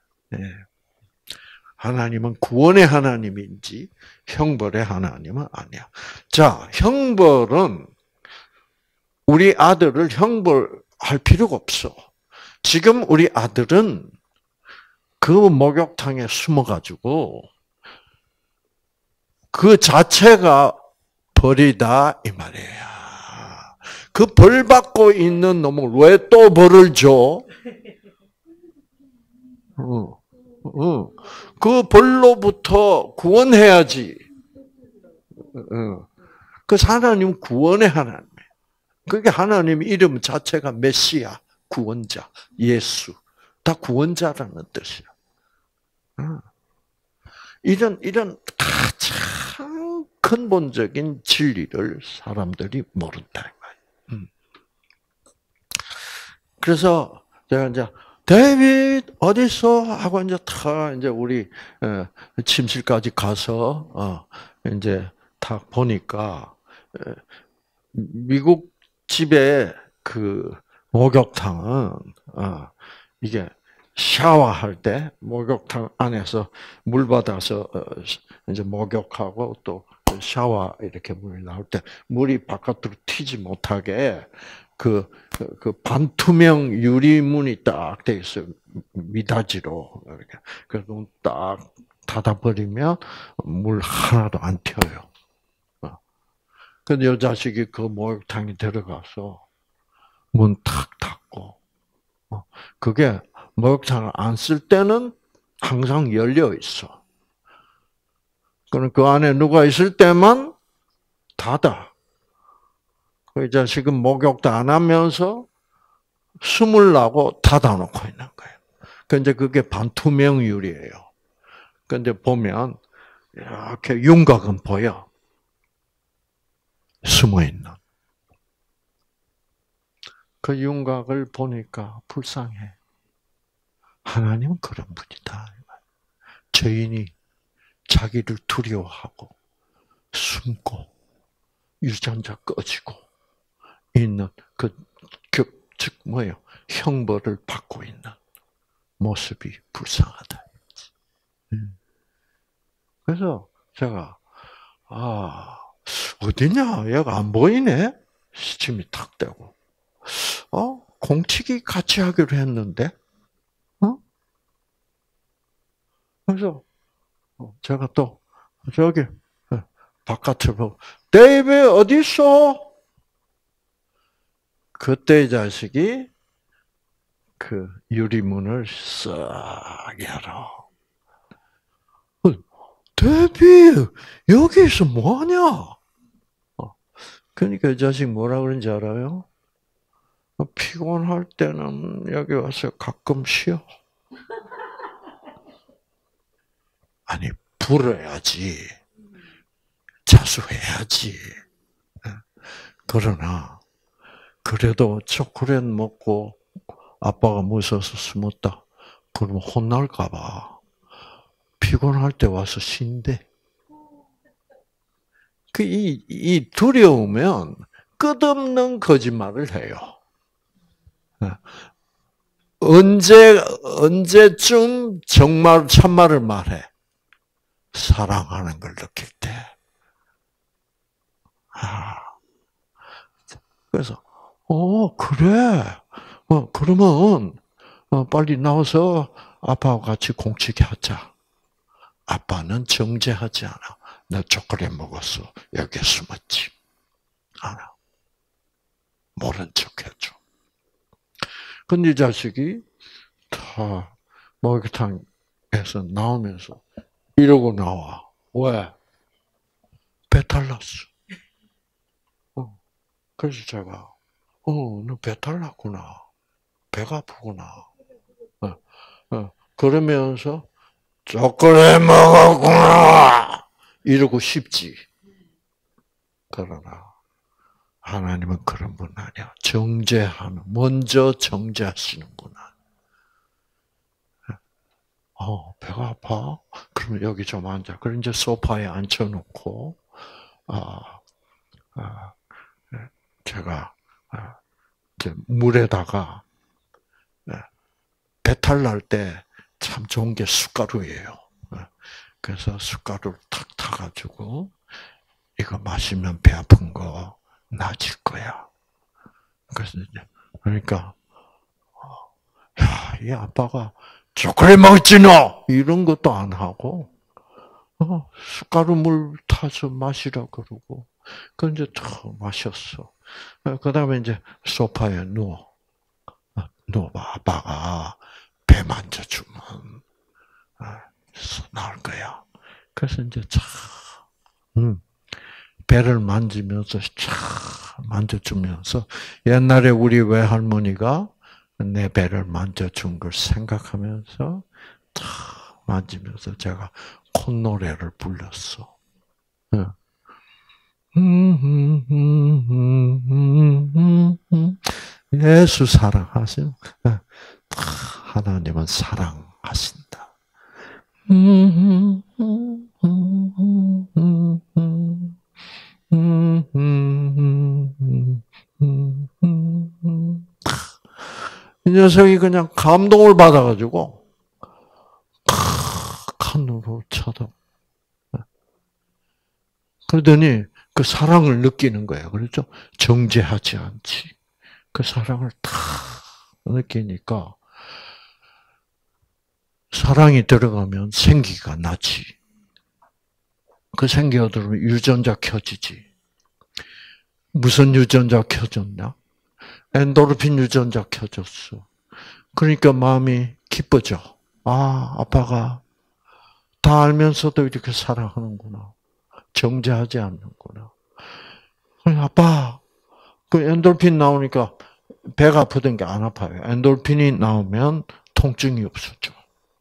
하나님은 구원의 하나님인지 형벌의 하나님은 아니야. 자, 형벌은 우리 아들을 형벌할 필요가 없어. 지금 우리 아들은 그 목욕탕에 숨어가지고 그 자체가 벌이다 이 말이야. 그 벌 받고 있는 놈을 왜 또 벌을 줘? 어, 어. 그 벌로부터 구원해야지. 어. 그 하나님 구원의 하나님. 그게 하나님 이름 자체가 메시아, 구원자, 예수. 다 구원자라는 뜻이야. 어. 이런 이런 가장 근본적인 진리를 사람들이 모른다. 음. 그래서 제가 이제 데이빗 어디 있어? 하고 이제 다 이제 우리 침실까지 가서 어 이제 딱 보니까 미국 집에 그 목욕탕은 어 이게 샤워할 때 목욕탕 안에서 물 받아서 이제 목욕하고 또 샤워 이렇게 물이 나올 때 물이 바깥으로 튀지 못하게 그, 그 반투명 유리문이 딱 돼 있어요. 미닫이로. 이렇게. 그래서 딱 닫아버리면 물 하나도 안 튀어요. 근데 여 자식이 그 목욕탕에 들어가서 문 탁 닫고, 그게 목욕탕을 안 쓸 때는 항상 열려 있어. 그럼 그 안에 누가 있을 때만 닫아. 그 자식은 목욕도 안 하면서 숨을 나고 닫아놓고 있는 거예요. 근데 그게 반투명 유리예요. 근데 보면 이렇게 윤곽은 보여. 숨어 있는. 그 윤곽을 보니까 불쌍해. 하나님은 그런 분이다. 죄인이 자기를 두려워하고 숨고 유전자 꺼지고 있는 그, 즉 뭐예요? 형벌을 받고 있는 모습이 불쌍하다. 그래서 제가 아 어디냐? 얘가 안 보이네. 시침이 탁 되고 어 공치기 같이 하기로 했는데 어 그래서 제가 또 저기 바깥을 보고 데이비 어디 있어? 그때 이 자식이 그 유리문을 싹 열어. 데이비 여기서 뭐하냐? 그러니까 이 자식 뭐라 그런지 알아요? 피곤할 때는 여기 와서 가끔 쉬어. 아니 불어야지. 자수해야지. 그러나 그래도 초콜릿 먹고 아빠가 무서워서 숨었다. 그러면 혼날까 봐. 피곤할 때 와서 쉰대. 그, 이, 이 두려우면 끝없는 거짓말을 해요. 언제, 언제쯤 정말 참말을 말해? 사랑하는 걸 느낄 때. 아. 그래서, 어, 그래. 어, 그러면, 어, 빨리 나와서 아빠하고 같이 공치기 하자. 아빠는 정죄하지 않아. 나 초콜릿 먹었어. 여기 숨었지. 알아. 모른 척 해줘. 근데 이 자식이 다 목욕탕에서 나오면서 이러고 나와. 왜? 배탈 났어. 어. 그래서 제가, 어, 너 배탈 났구나. 배가 아프구나. 어, 어. 그러면서 초콜릿 먹었구나. 이러고 싶지. 그러나 하나님은 그런 분 아니야. 정죄하는, 먼저 정죄하시는구나. 어, 배가 아파? 그러면 여기 좀 앉아. 그럼 이제 소파에 앉혀놓고, 아, 아, 제가, 아, 이제 물에다가, 배탈 날 때 참 좋은 게 숟가루예요. 그래서 숟가루를 탁 타가지고, 이거 마시면 배 아픈 거 나아질 거야. 그래서 이제, 그러니까, 야, 이 아빠가 초콜릿 먹었지, 너! 이런 것도 안 하고, 어, 숟가루 물 타서 마시라 그러고, 그 이제 탁 마셨어. 그 다음에 이제 소파에 누워. 누워봐. 아빠가 배 만져주면, 나을 거야. 그래서 이제 차, 음, 배를 만지면서 차, 만져주면서, 옛날에 우리 외할머니가 내 배를 만져준 걸 생각하면서 탁 만지면서 제가 콧노래를 불렀어. 예수 사랑하시오. 하나님은 사랑하신다. 이 녀석이 그냥 감동을 받아가지고 칸으로 쳐다. 그러더니 그 사랑을 느끼는 거예요. 그렇죠? 정죄하지 않지. 그 사랑을 탁 느끼니까 사랑이 들어가면 생기가 나지. 그 생기가 들어오면 유전자 켜지지. 무슨 유전자 켜졌냐? 엔도르핀 유전자 켜졌어. 그러니까 마음이 기뻐져. 아, 아빠가 다 알면서도 이렇게 사랑하는구나. 정죄하지 않는구나. 아빠, 그 엔도르핀 나오니까 배가 아프던 게 안 아파요. 엔도르핀이 나오면 통증이 없어져.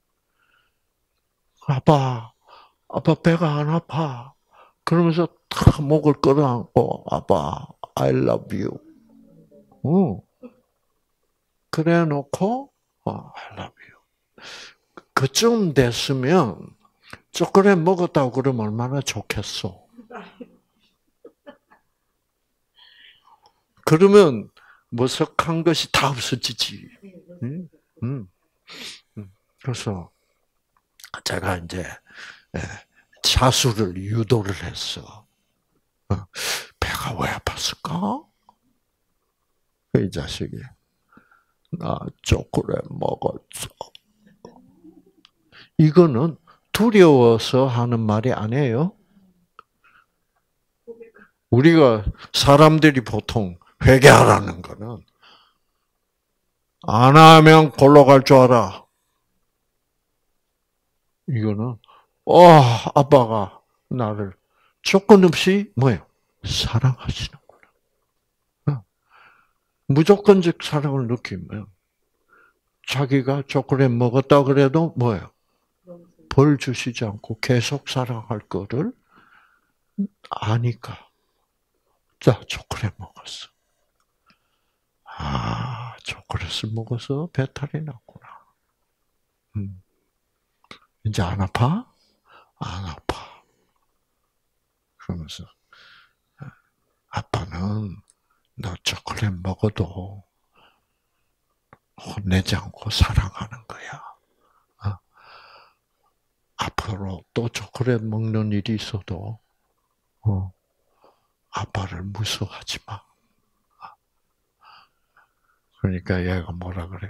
아빠, 아빠 배가 안 아파. 그러면서 탁 목을 끌어안고, 아빠, I love you. 어. 그래 놓고, 어, I love you. 그쯤 됐으면, 초콜릿 먹었다고 그러면 얼마나 좋겠어. 그러면, 머석한 것이 다 없어지지. 응? 응. 그래서, 제가 이제, 자수를 유도를 했어. 배가 왜 아팠을까? 이 자식이. 나 초콜릿 먹었어. 이거는 두려워서 하는 말이 아니에요. 우리가 사람들이 보통 회개하라는 거는 안 하면 골로 갈 줄 알아. 이거는 어, 아빠가 나를 조건 없이 뭐예요? 사랑하시는구나. 무조건적 사랑을 느끼면 자기가 초콜릿 먹었다 그래도 뭐예요? 벌 주시지 않고 계속 사랑할 거를 아니까. 자, 초콜릿 먹었어. 아, 초콜릿을 먹어서 배탈이 났구나. 음. 이제 안 아파? 안 아파. 그러면서 아빠는 너 초콜릿 먹어도 혼내지 않고 사랑하는 거야. 어? 앞으로 또 초콜릿 먹는 일이 있어도 어, 아빠를 무서워하지 마. 그러니까 얘가 뭐라 그래?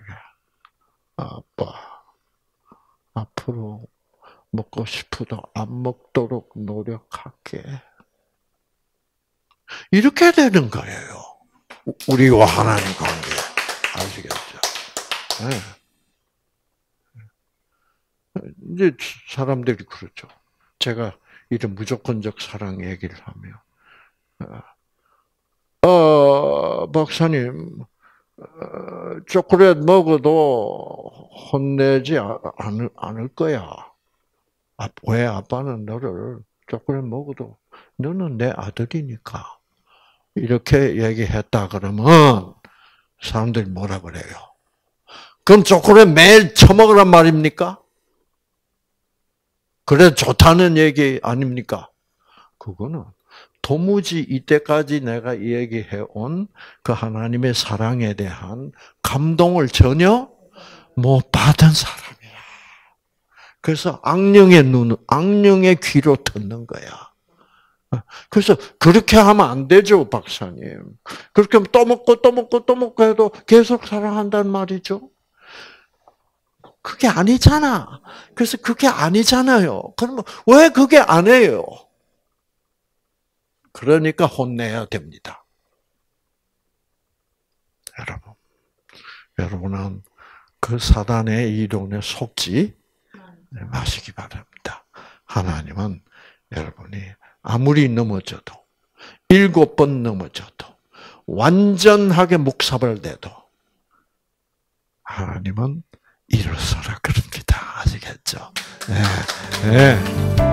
아빠, 앞으로 먹고 싶어도 안 먹도록 노력할게. 이렇게 되는 거예요. 우리와 하나님 관계. 아시겠죠? 네. 이제 사람들이 그렇죠. 제가 이런 무조건적 사랑 얘기를 하면, 어, 박사님, 어, 초콜릿 먹어도 혼내지 않을, 않을 거야. 아, 왜 아빠는 너를 초콜릿 먹어도 너는 내 아들이니까. 이렇게 얘기했다 그러면 사람들이 뭐라 그래요? 그럼 초콜릿 매일 처먹으란 말입니까? 그래 좋다는 얘기 아닙니까? 그거는 도무지 이때까지 내가 얘기해온 그 하나님의 사랑에 대한 감동을 전혀 못 받은 사람이야. 그래서 악령의 눈, 악령의 귀로 듣는 거야. 그래서 그렇게 하면 안 되죠, 박사님. 그렇게 하면 또 먹고 또 먹고 또 먹고 해도 계속 사랑한다는 말이죠. 그게 아니잖아. 그래서 그게 아니잖아요. 그러면 왜 그게 아니에요? 그러니까 혼내야 됩니다. 여러분, 여러분은 그 사단의 이론에 속지 마시기 바랍니다. 하나님은 여러분이 아무리 넘어져도 일곱 번 넘어져도 완전하게 묵사발돼도 하나님은 일어서라 그럽니다. 아시겠죠? 네. 네.